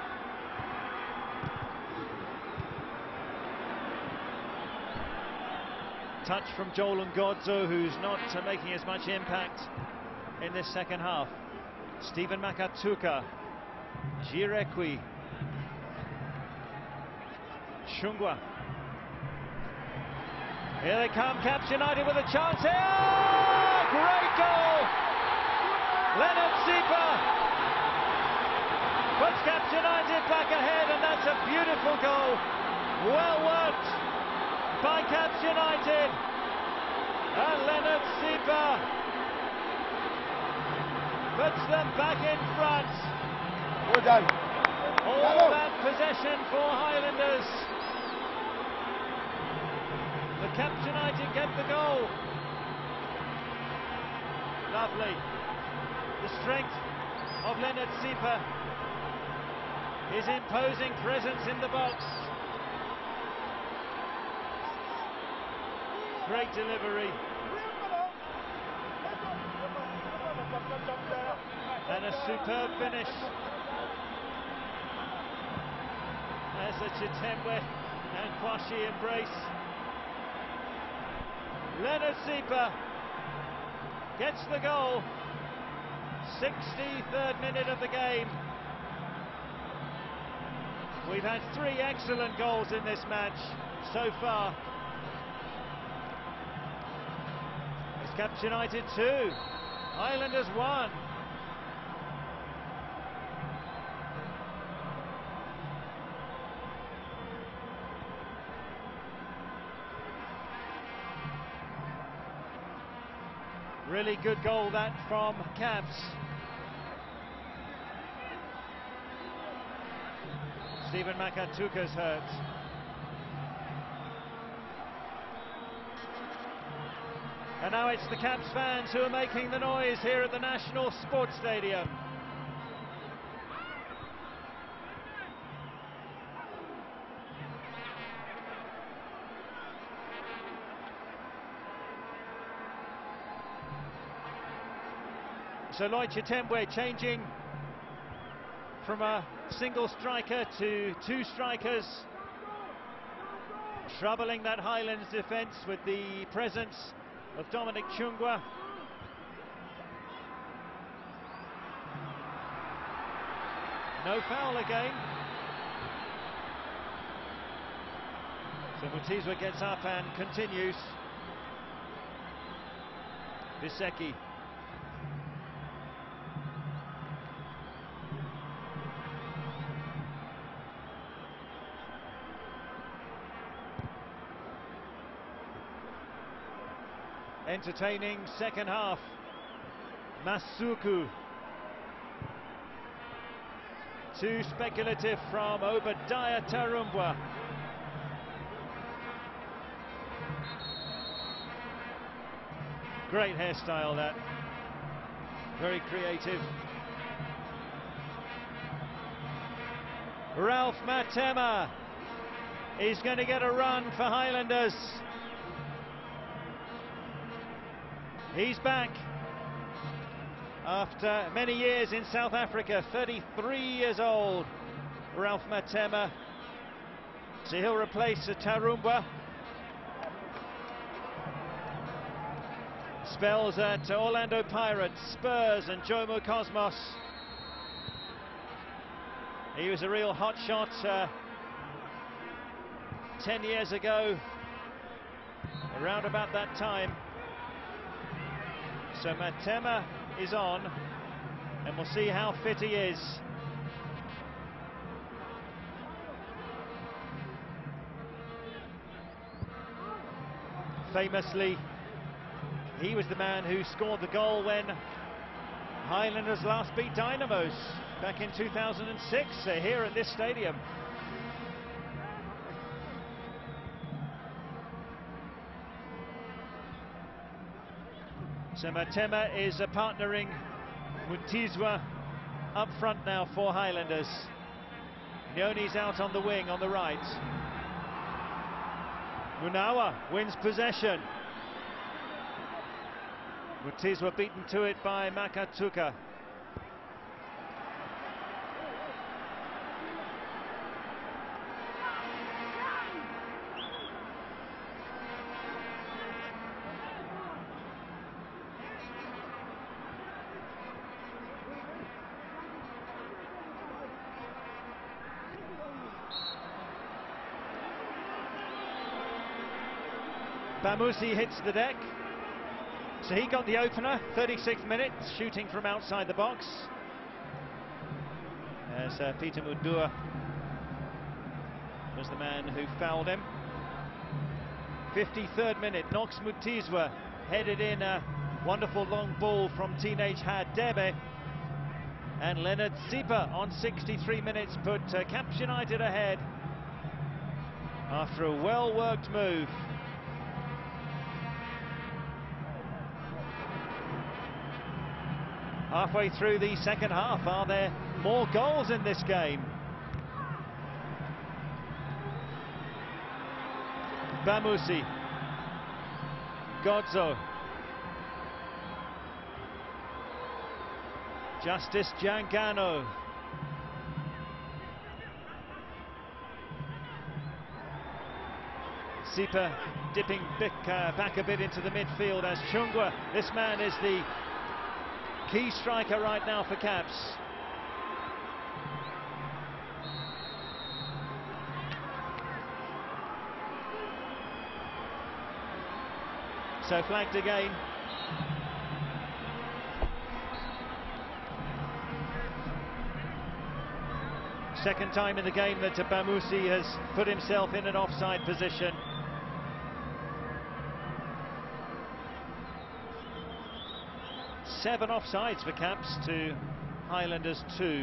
Touch from Joel Ngodzo, who's not uh, making as much impact in this second half. Stephen Makatuka, Jirekwi, Shungwa. Here they come, Caps United with a chance here. Oh, great goal! Leonard Sipa puts Caps United back ahead, and that's a beautiful goal. Well worked by Caps United. And Leonard Sipa puts them back in front. Well done. All that possession for Highlanders. The Caps United get the goal. Lovely. The strength of Leonard Sipa, his imposing presence in the box. Great delivery. And a superb finish. As the Chitembwe and Kwashi embrace. Leonard Sipa gets the goal. sixty-third minute of the game. We've had three excellent goals in this match so far. It's Caps United two, Highlanders one. Really good goal that from Caps. Stephen Makatuka's hurt. And now it's the Caps fans who are making the noise here at the National Sports Stadium. So Lloyd Chitembwe changing from a single striker to two strikers, troubling that Highlands defence with the presence of Dominic Chungwa. No foul again. So Mutizwa gets up and continues. Biseki. Entertaining second half. Masuku. Too speculative from Obadiah Tarumbwa. Great hairstyle that. Very creative. Ralph Matema is going to get a run for Highlanders. He's back after many years in South Africa, thirty-three years old, Ralph Matema. So he'll replace Tarumbwa. Spells at Orlando Pirates, Spurs and Jomo Cosmos. He was a real hotshot uh, ten years ago, around about that time. So Matema is on, and we'll see how fit he is. Famously, he was the man who scored the goal when Highlanders last beat Dynamos back in two thousand six uh, here at this stadium. So Matema is uh, partnering Mutizwa up front now for Highlanders. Nyoni's out on the wing on the right. Munawa wins possession. Mutizwa beaten to it by Makatuka. Bamusi hits the deck, so he got the opener, thirty-sixth minute, shooting from outside the box. As uh, Peter Mudua was the man who fouled him. fifty-third minute, Knox Mutizwa headed in a wonderful long ball from teenage Hadebe. And Leonard Sipa on sixty-three minutes put uh, Caps United ahead after a well-worked move. Halfway through the second half, are there more goals in this game? Bamusi. Godzo. Justice Jangano. Sipa dipping back, uh, back a bit into the midfield as Chungwa. This man is the key striker right now for Caps. So flagged again. Second time in the game that Bamusi has put himself in an offside position. Seven offsides for Caps to Highlanders two.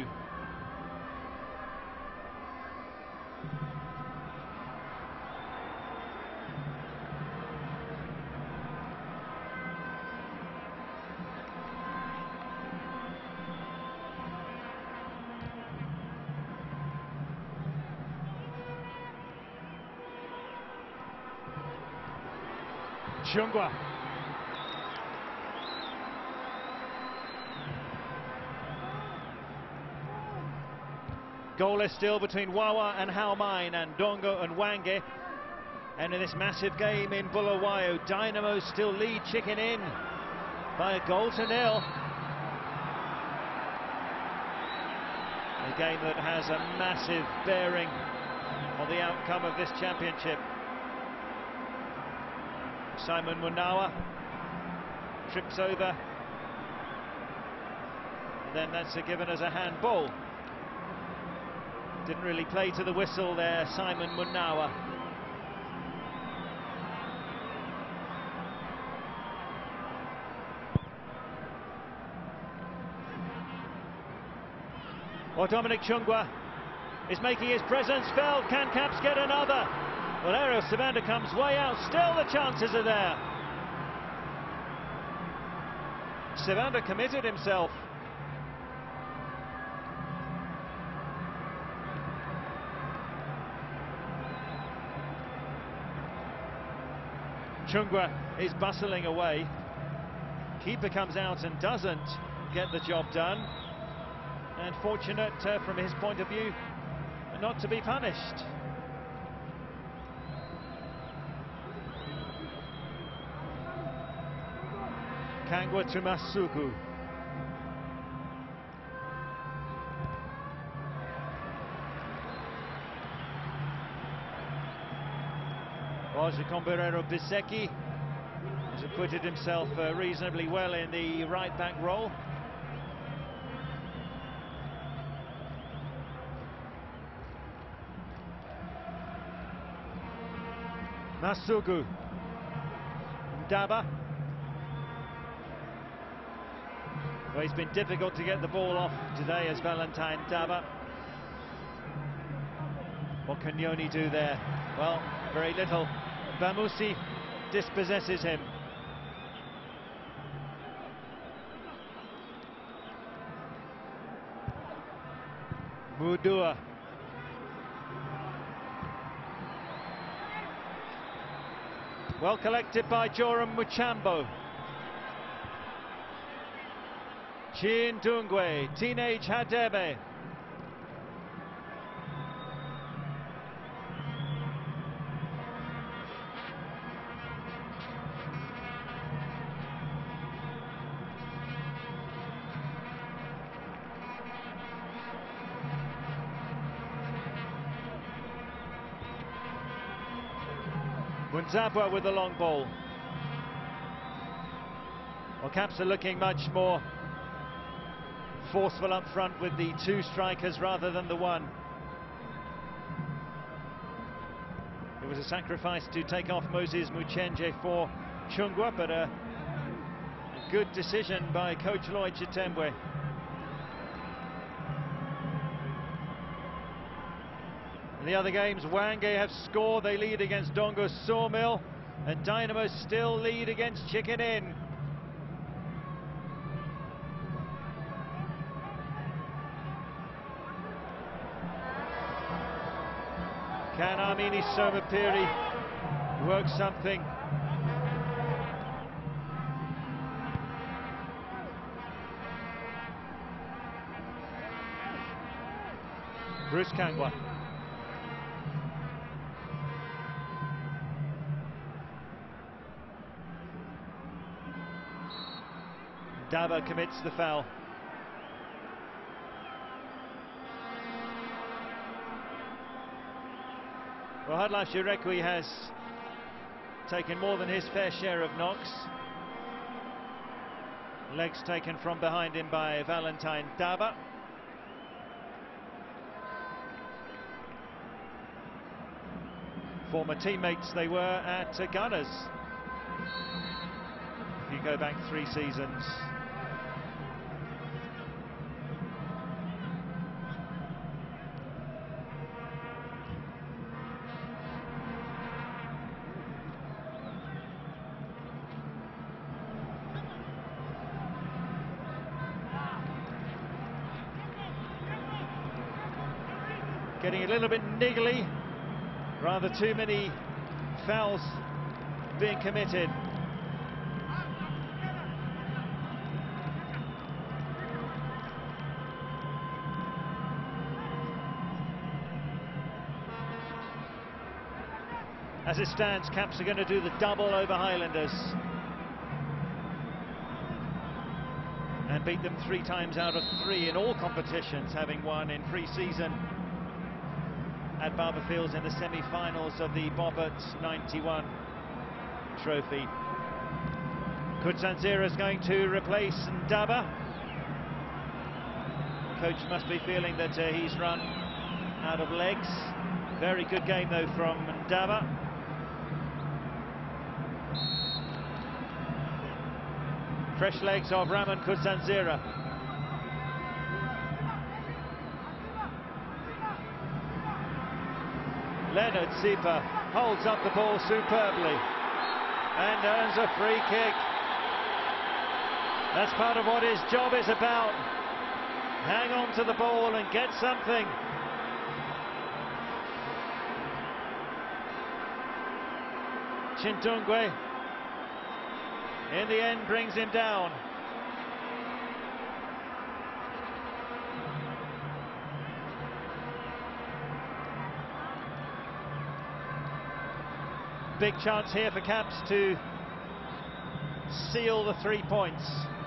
Chungwa. Goal is still between Wawa and Halmine and Dongo and Wange. And in this massive game in Bulawayo, Dynamo still lead Chicken Inn by a goal to nil. A game that has a massive bearing on the outcome of this championship. Simon Munawa trips over, and then that's a given as a handball. Didn't really play to the whistle there, Simon Munawa. Well, Dominic Chungwa is making his presence felt. Can Caps get another? Well, Ariel Savanda comes way out. Still the chances are there. Savanda committed himself. Chungwa is bustling away. Keeper comes out and doesn't get the job done. And fortunate uh, from his point of view not to be punished. Kangwa to Masuku. Komberero Biseki has acquitted himself uh, reasonably well in the right back role. Masuku. Ndaba. Well, he's been difficult to get the ball off today as Valentine Ndaba. What can Yoni do there? Well, very little. Bamusi dispossesses him. Mudua. Well collected by Joram Muchambo. Chin Dungwe, teenage Hadebe. Munzabwa with the long ball. Well, Caps are looking much more forceful up front with the two strikers rather than the one. It was a sacrifice to take off Moses Muchenje for Chungwa, but a, a good decision by coach Lloyd Chitembwe. In the other games, Wange have scored. They lead against Dongo Sawmill, and Dynamo still lead against Chicken Inn. Can Amini Somapiri work something Bruce Kangwa. Daba commits the foul. Well, Hadlaf Shirekwi has taken more than his fair share of knocks. Legs taken from behind him by Valentine Daba. Former teammates they were at uh, Gunners. If you go back three seasons. Getting a little bit niggly, rather too many fouls being committed. As it stands, Caps are going to do the double over Highlanders and beat them three times out of three in all competitions, having won in pre-season at Barberfields in the semi-finals of the Bobbert ninety-one trophy. Kutsanzira is going to replace Ndaba. Coach must be feeling that uh, he's run out of legs. Very good game though from Ndaba. Fresh legs of Raman Kutsanzira. Leonard Sipa holds up the ball superbly and earns a free kick. That's part of what his job is about. Hang on to the ball and get something. Chintungwe in the end brings him down. Big chance here for Caps to seal the three points.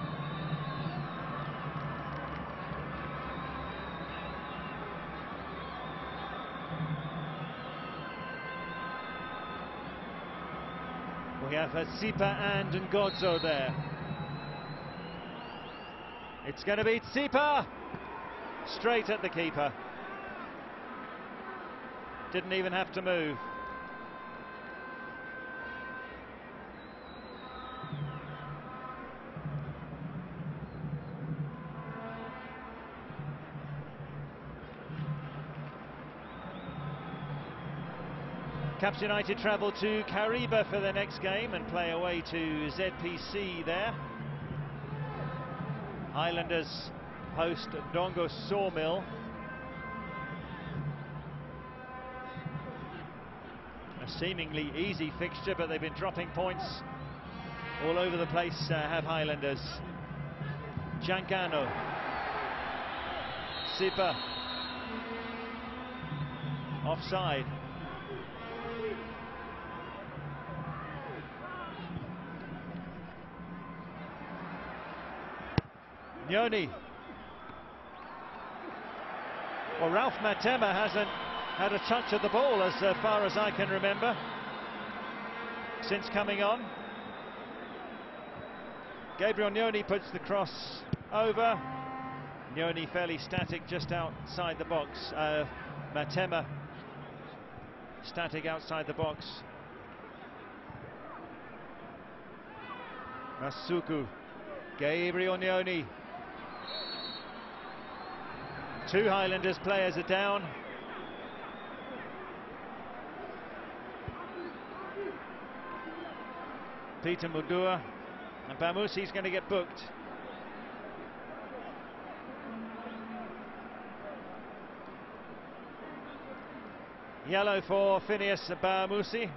We have Tsipa and Ngodzo there. It's going to be Tsipa straight at the keeper. Didn't even have to move. Caps United travel to Kariba for the next game and play away to Z P C there. Highlanders host Dongo Sawmill. A seemingly easy fixture, but they've been dropping points all over the place, uh, have Highlanders. Giancano. Sipa. Offside. Nyoni. Well, Ralph Matema hasn't had a touch of the ball as uh, far as I can remember since coming on. Gabriel Nyoni puts the cross over. Nyoni fairly static just outside the box. Uh, Matema static outside the box. Masuku. Gabriel Nyoni. Two Highlanders players are down. Peter Mudua, and Bamusi's going to get booked. Yellow for Phineas Bamusi.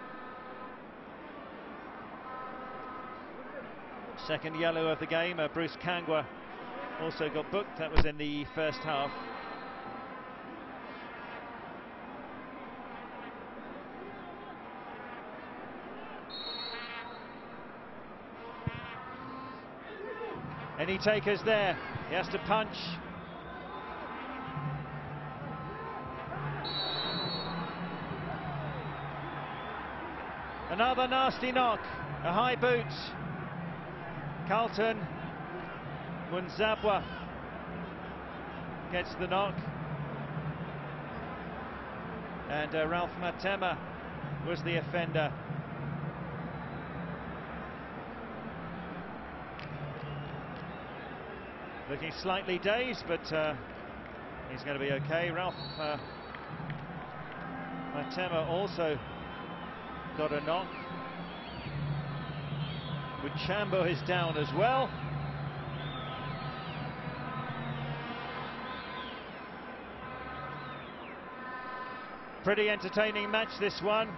Second yellow of the game. uh, Bruce Kangwa also got booked. That was in the first half. Any takers there? He has to punch. Another nasty knock, a high boot. Carlton Munzabwa gets the knock. And uh, Ralph Matema was the offender. Looking slightly dazed, but uh, he's going to be okay. Ralph uh, Matema also got a knock. Muchambo is down as well. Pretty entertaining match, this one.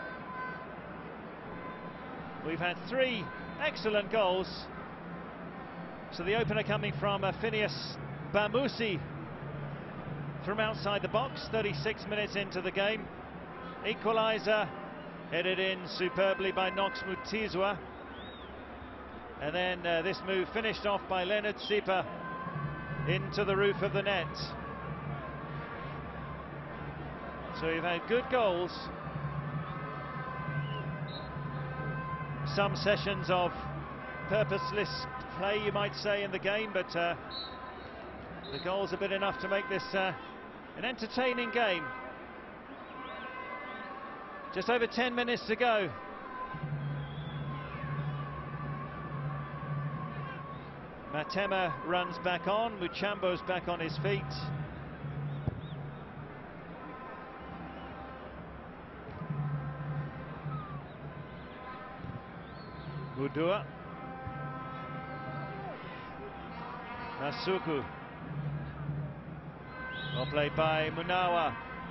We've had three excellent goals. So the opener coming from uh, Phineas Bamusi from outside the box, thirty-six minutes into the game. Equaliser headed in superbly by Knox Mutizwa. And then uh, this move finished off by Leonard Sipa into the roof of the net. So we've had good goals. Some sessions of purposeless play, you might say, in the game, but uh, the goals have been enough to make this uh, an entertaining game. Just over ten minutes to go. Matema runs back on, Muchambo's back on his feet. Budua. Masuku. Well played by Munawa.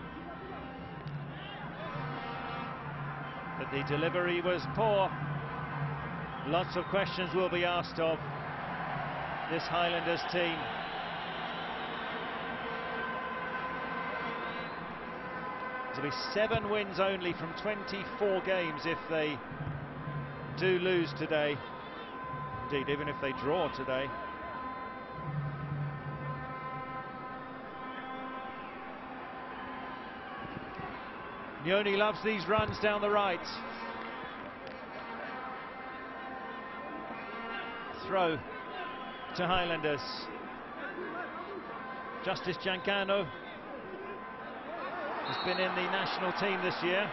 But the delivery was poor. Lots of questions will be asked of this Highlanders team. There'll be seven wins only from twenty-four games if they do lose today. Indeed, even if they draw today. Nyoni loves these runs down the right. Throw to Highlanders. Justice Jankano has been in the national team this year.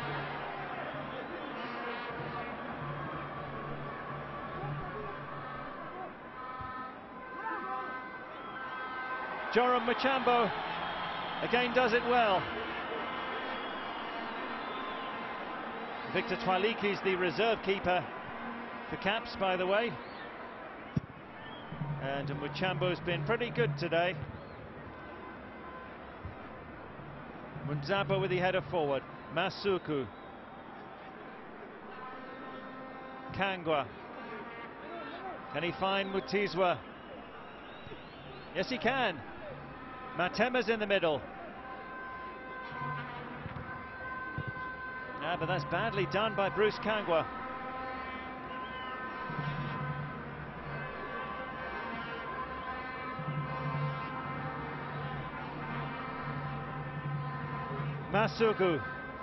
Joram Muchambo again does it well. Victor Twaliki is the reserve keeper for Caps, by the way. And Muchambo's been pretty good today. Munzabo with the header forward. Masuku. Kangwa. Can he find Mutizwa? Yes, he can. Matema's in the middle. Ah, but that's badly done by Bruce Kangwa. Masuku.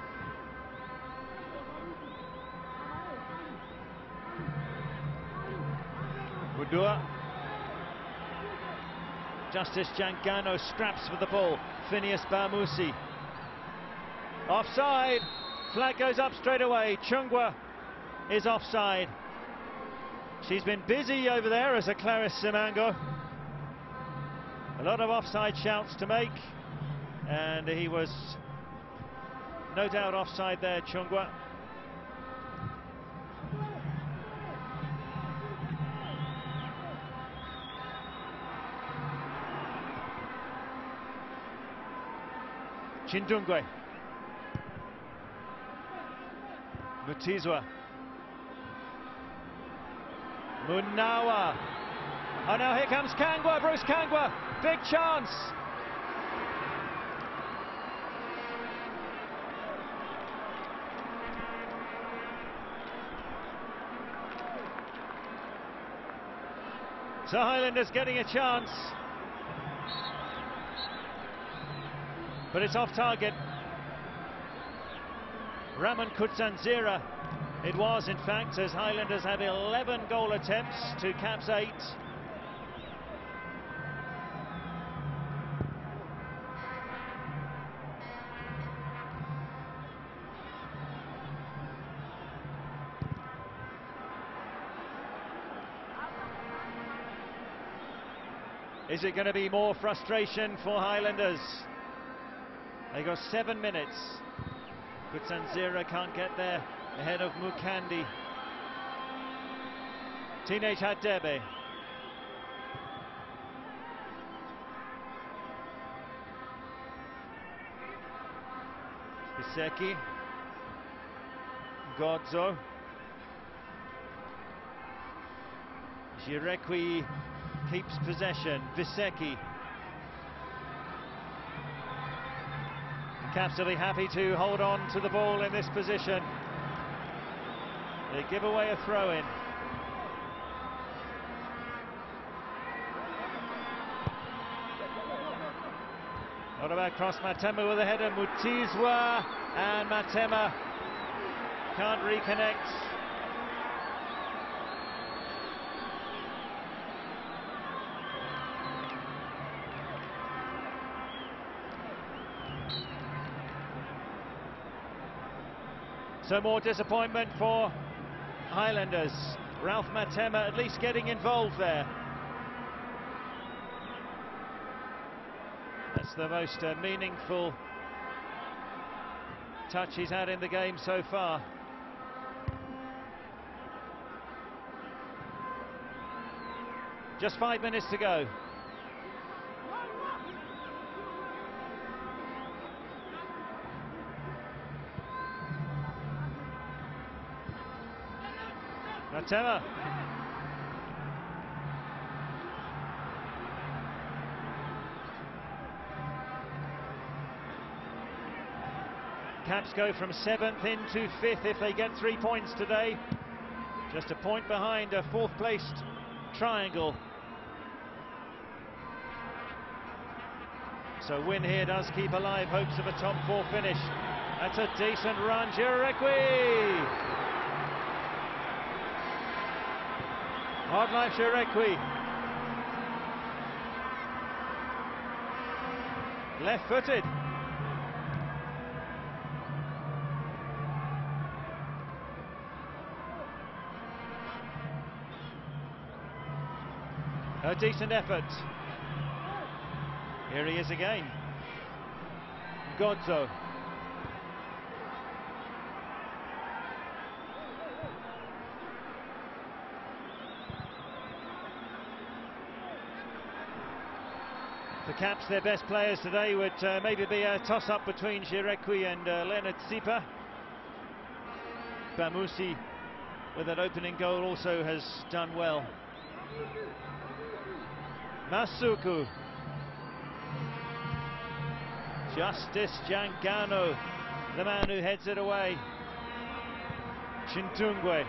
Budua. Justice Jankano scraps for the ball. Phineas Bamusi. Offside. Flag goes up straight away. Chungwa is offside. She's been busy over there as a Clarice Simango. A lot of offside shouts to make. And he was no doubt offside there, Chungwa. Chindungwe. Mutizwa. Munawa. Oh, now here comes Kangwa, Bruce Kangwa. Big chance. So Highlanders getting a chance, but it's off target. Ramon Kutsanzira it was, in fact, as Highlanders have eleven goal attempts to Caps eight. Is it going to be more frustration for Highlanders? They got seven minutes. Kutsanzira can't get there ahead of Mukandi. Teenage Hadebe. Biseki. Godzo. Jirekwi keeps possession. Biseki. Caps will be happy to hold on to the ball in this position. They give away a throw-in. What about cross? Matema with a header. Mutizwa and Matema can't reconnect. So more disappointment for Highlanders. Ralph Matema at least getting involved there. That's the most uh, meaningful touch he's had in the game so far. Just five minutes to go. Matema. Caps go from seventh into fifth if they get three points today. Just a point behind a fourth placed Triangle. So win here does keep alive hopes of a top four finish. That's a decent run, Jirekwi. Hard life, Jirekwi. Left-footed. A decent effort. Here he is again. Godzo. For Caps, their best players today would uh, maybe be a toss-up between Jirekwi and uh, Leonard Tsipa. Bamusi, with that opening goal, also has done well. Masuku. Justice Jangano, the man who heads it away. Chintungwe.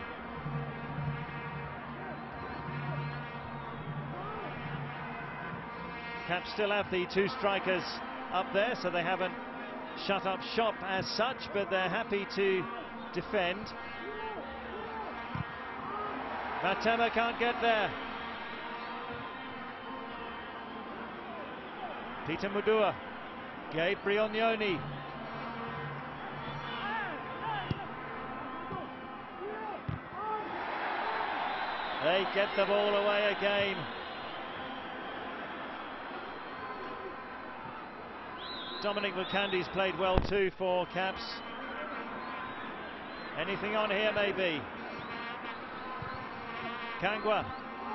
Caps still have the two strikers up there, so they haven't shut up shop as such, but they're happy to defend. Matema can't get there. Peter Mudua. Gabriel Nyoni. They get the ball away again. Dominic Mukandi's played well too for Caps. Anything on here maybe? Kangwa.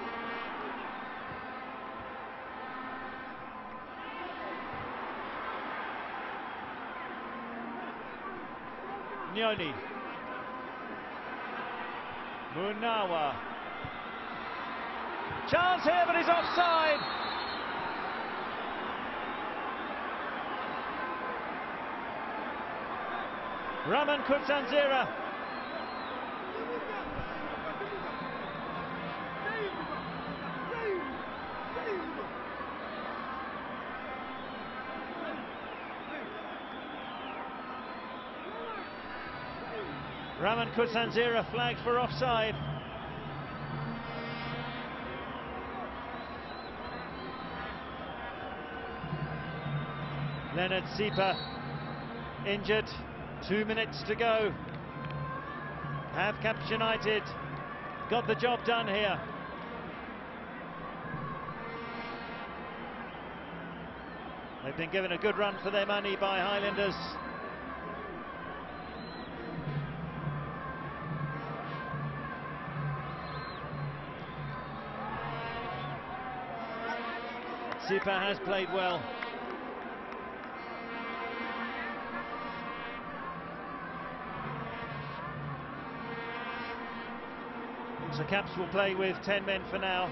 Nyoni. Munawa. Chance here, but he's offside. Ramon Kutsanzira. Raman Kutsanzira flagged for offside. Leonard Sipa injured. Two minutes to go. Have Caps United got the job done here? They've been given a good run for their money by Highlanders. Sipa has played well. So Caps will play with ten men for now.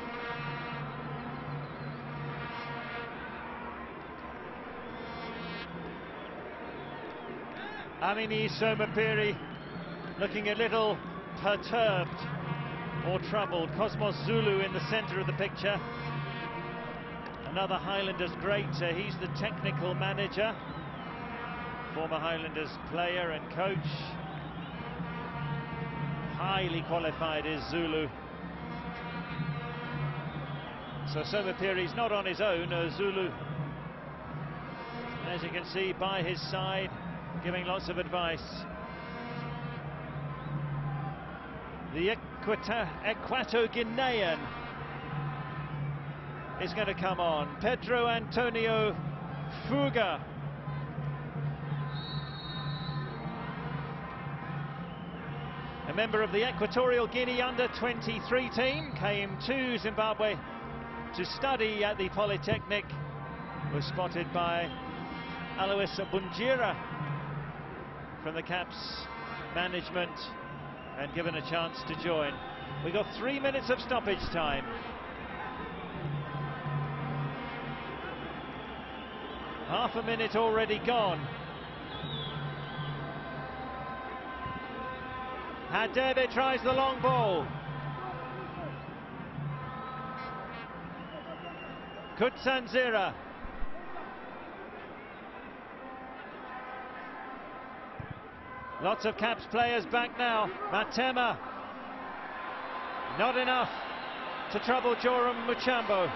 Amini Somapiri looking a little perturbed or troubled. Cosmos Zulu in the centre of the picture. Another Highlanders great. Uh, he's the technical manager. Former Highlanders player and coach. Highly qualified is Zulu. So Somapiri's not on his own. Uh, Zulu, as you can see, by his side, giving lots of advice. The Equator, Equato-Guinean is going to come on. Pedro Antonio Fuga. A member of the Equatorial Guinea under twenty-three team, came to Zimbabwe to study at the Polytechnic, was spotted by Alois Bunjira from the Caps management and given a chance to join. We got three minutes of stoppage time. Half a minute already gone. Hadebe tries the long ball. Kutsanzira. Lots of Caps players back now. Matema. Not enough to trouble Joram Muchambo.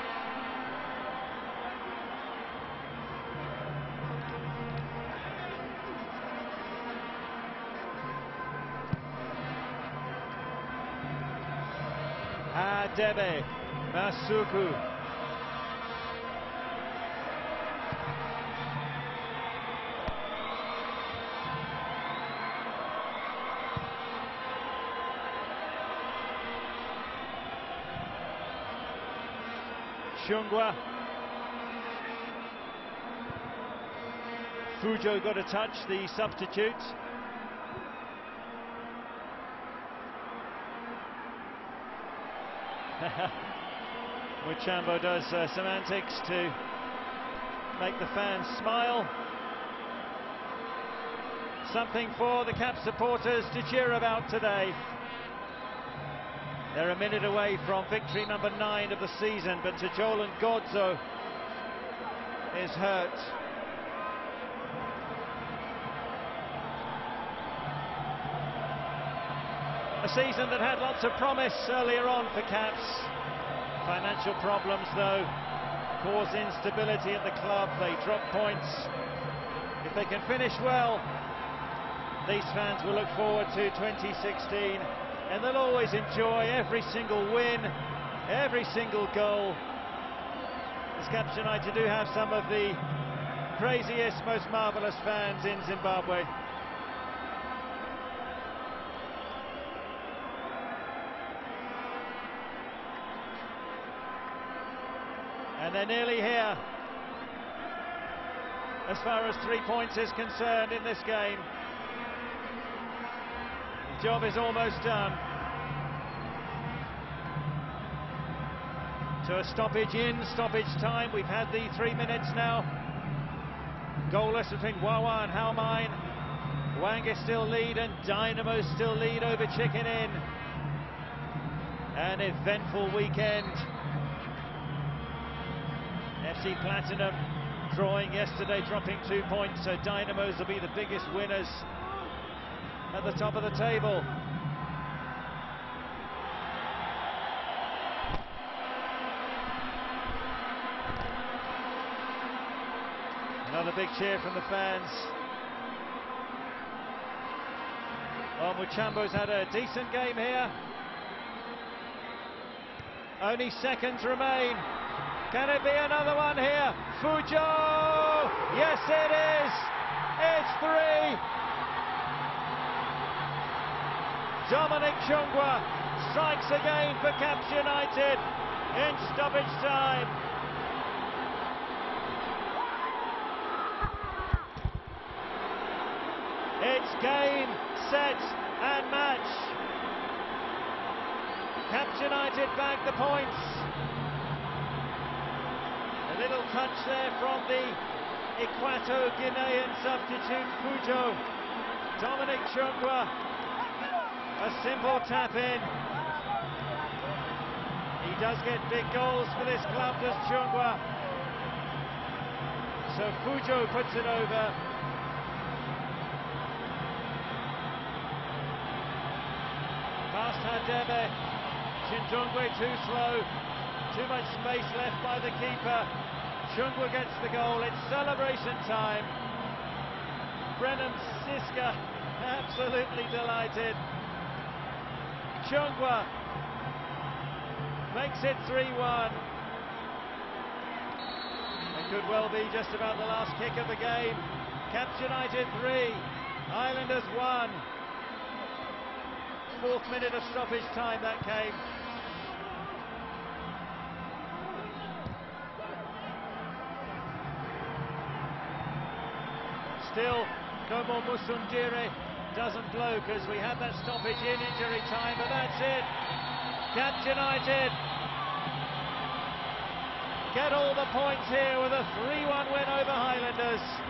Hadebe, Masuku. Shungwa. Fujo got a touch, the substitute. Muchambo does uh, some antics to make the fans smile. Something for the Cap supporters to cheer about today. They're a minute away from victory number nine of the season, but Tajolan Godzo is hurt. A season that had lots of promise earlier on for Caps. Financial problems, though, cause instability at the club. They drop points. If they can finish well, these fans will look forward to twenty sixteen, and they'll always enjoy every single win, every single goal. As Caps United do have some of the craziest, most marvellous fans in Zimbabwe. And they're nearly here, as far as three points is concerned in this game. The job is almost done. To a stoppage in, stoppage time. We've had the three minutes now. Goalless between Wawa and Halmine. Wanga still lead and Dynamo still lead over Chicken Inn. An eventful weekend. F C Platinum drawing yesterday, dropping two points, so Dynamos will be the biggest winners at the top of the table. Another big cheer from the fans. Well, Muchambo's had a decent game here. Only seconds remain. Can it be another one here? Fujo! Yes, it is! It's three! Dominic Chungwa strikes again for Caps United in stoppage time. It's game, set and match. Caps United bag the points. A little touch there from the Equato-Guinean substitute Fujo. Dominic Chungwa, a simple tap in. He does get big goals for this club, does Chungwa. So Fujo puts it over. Past Hadebe, Chindungwe too slow, too much space left by the keeper. Chungwa gets the goal, it's celebration time. Brennan Siska absolutely delighted. Chungwa makes it three one. It could well be just about the last kick of the game. Caps United three, Highlanders one. Fourth minute of stoppage time that came. Still, Nomo Musundire doesn't blow because we had that stoppage in injury time, but that's it. Caps United get all the points here with a three one win over Highlanders.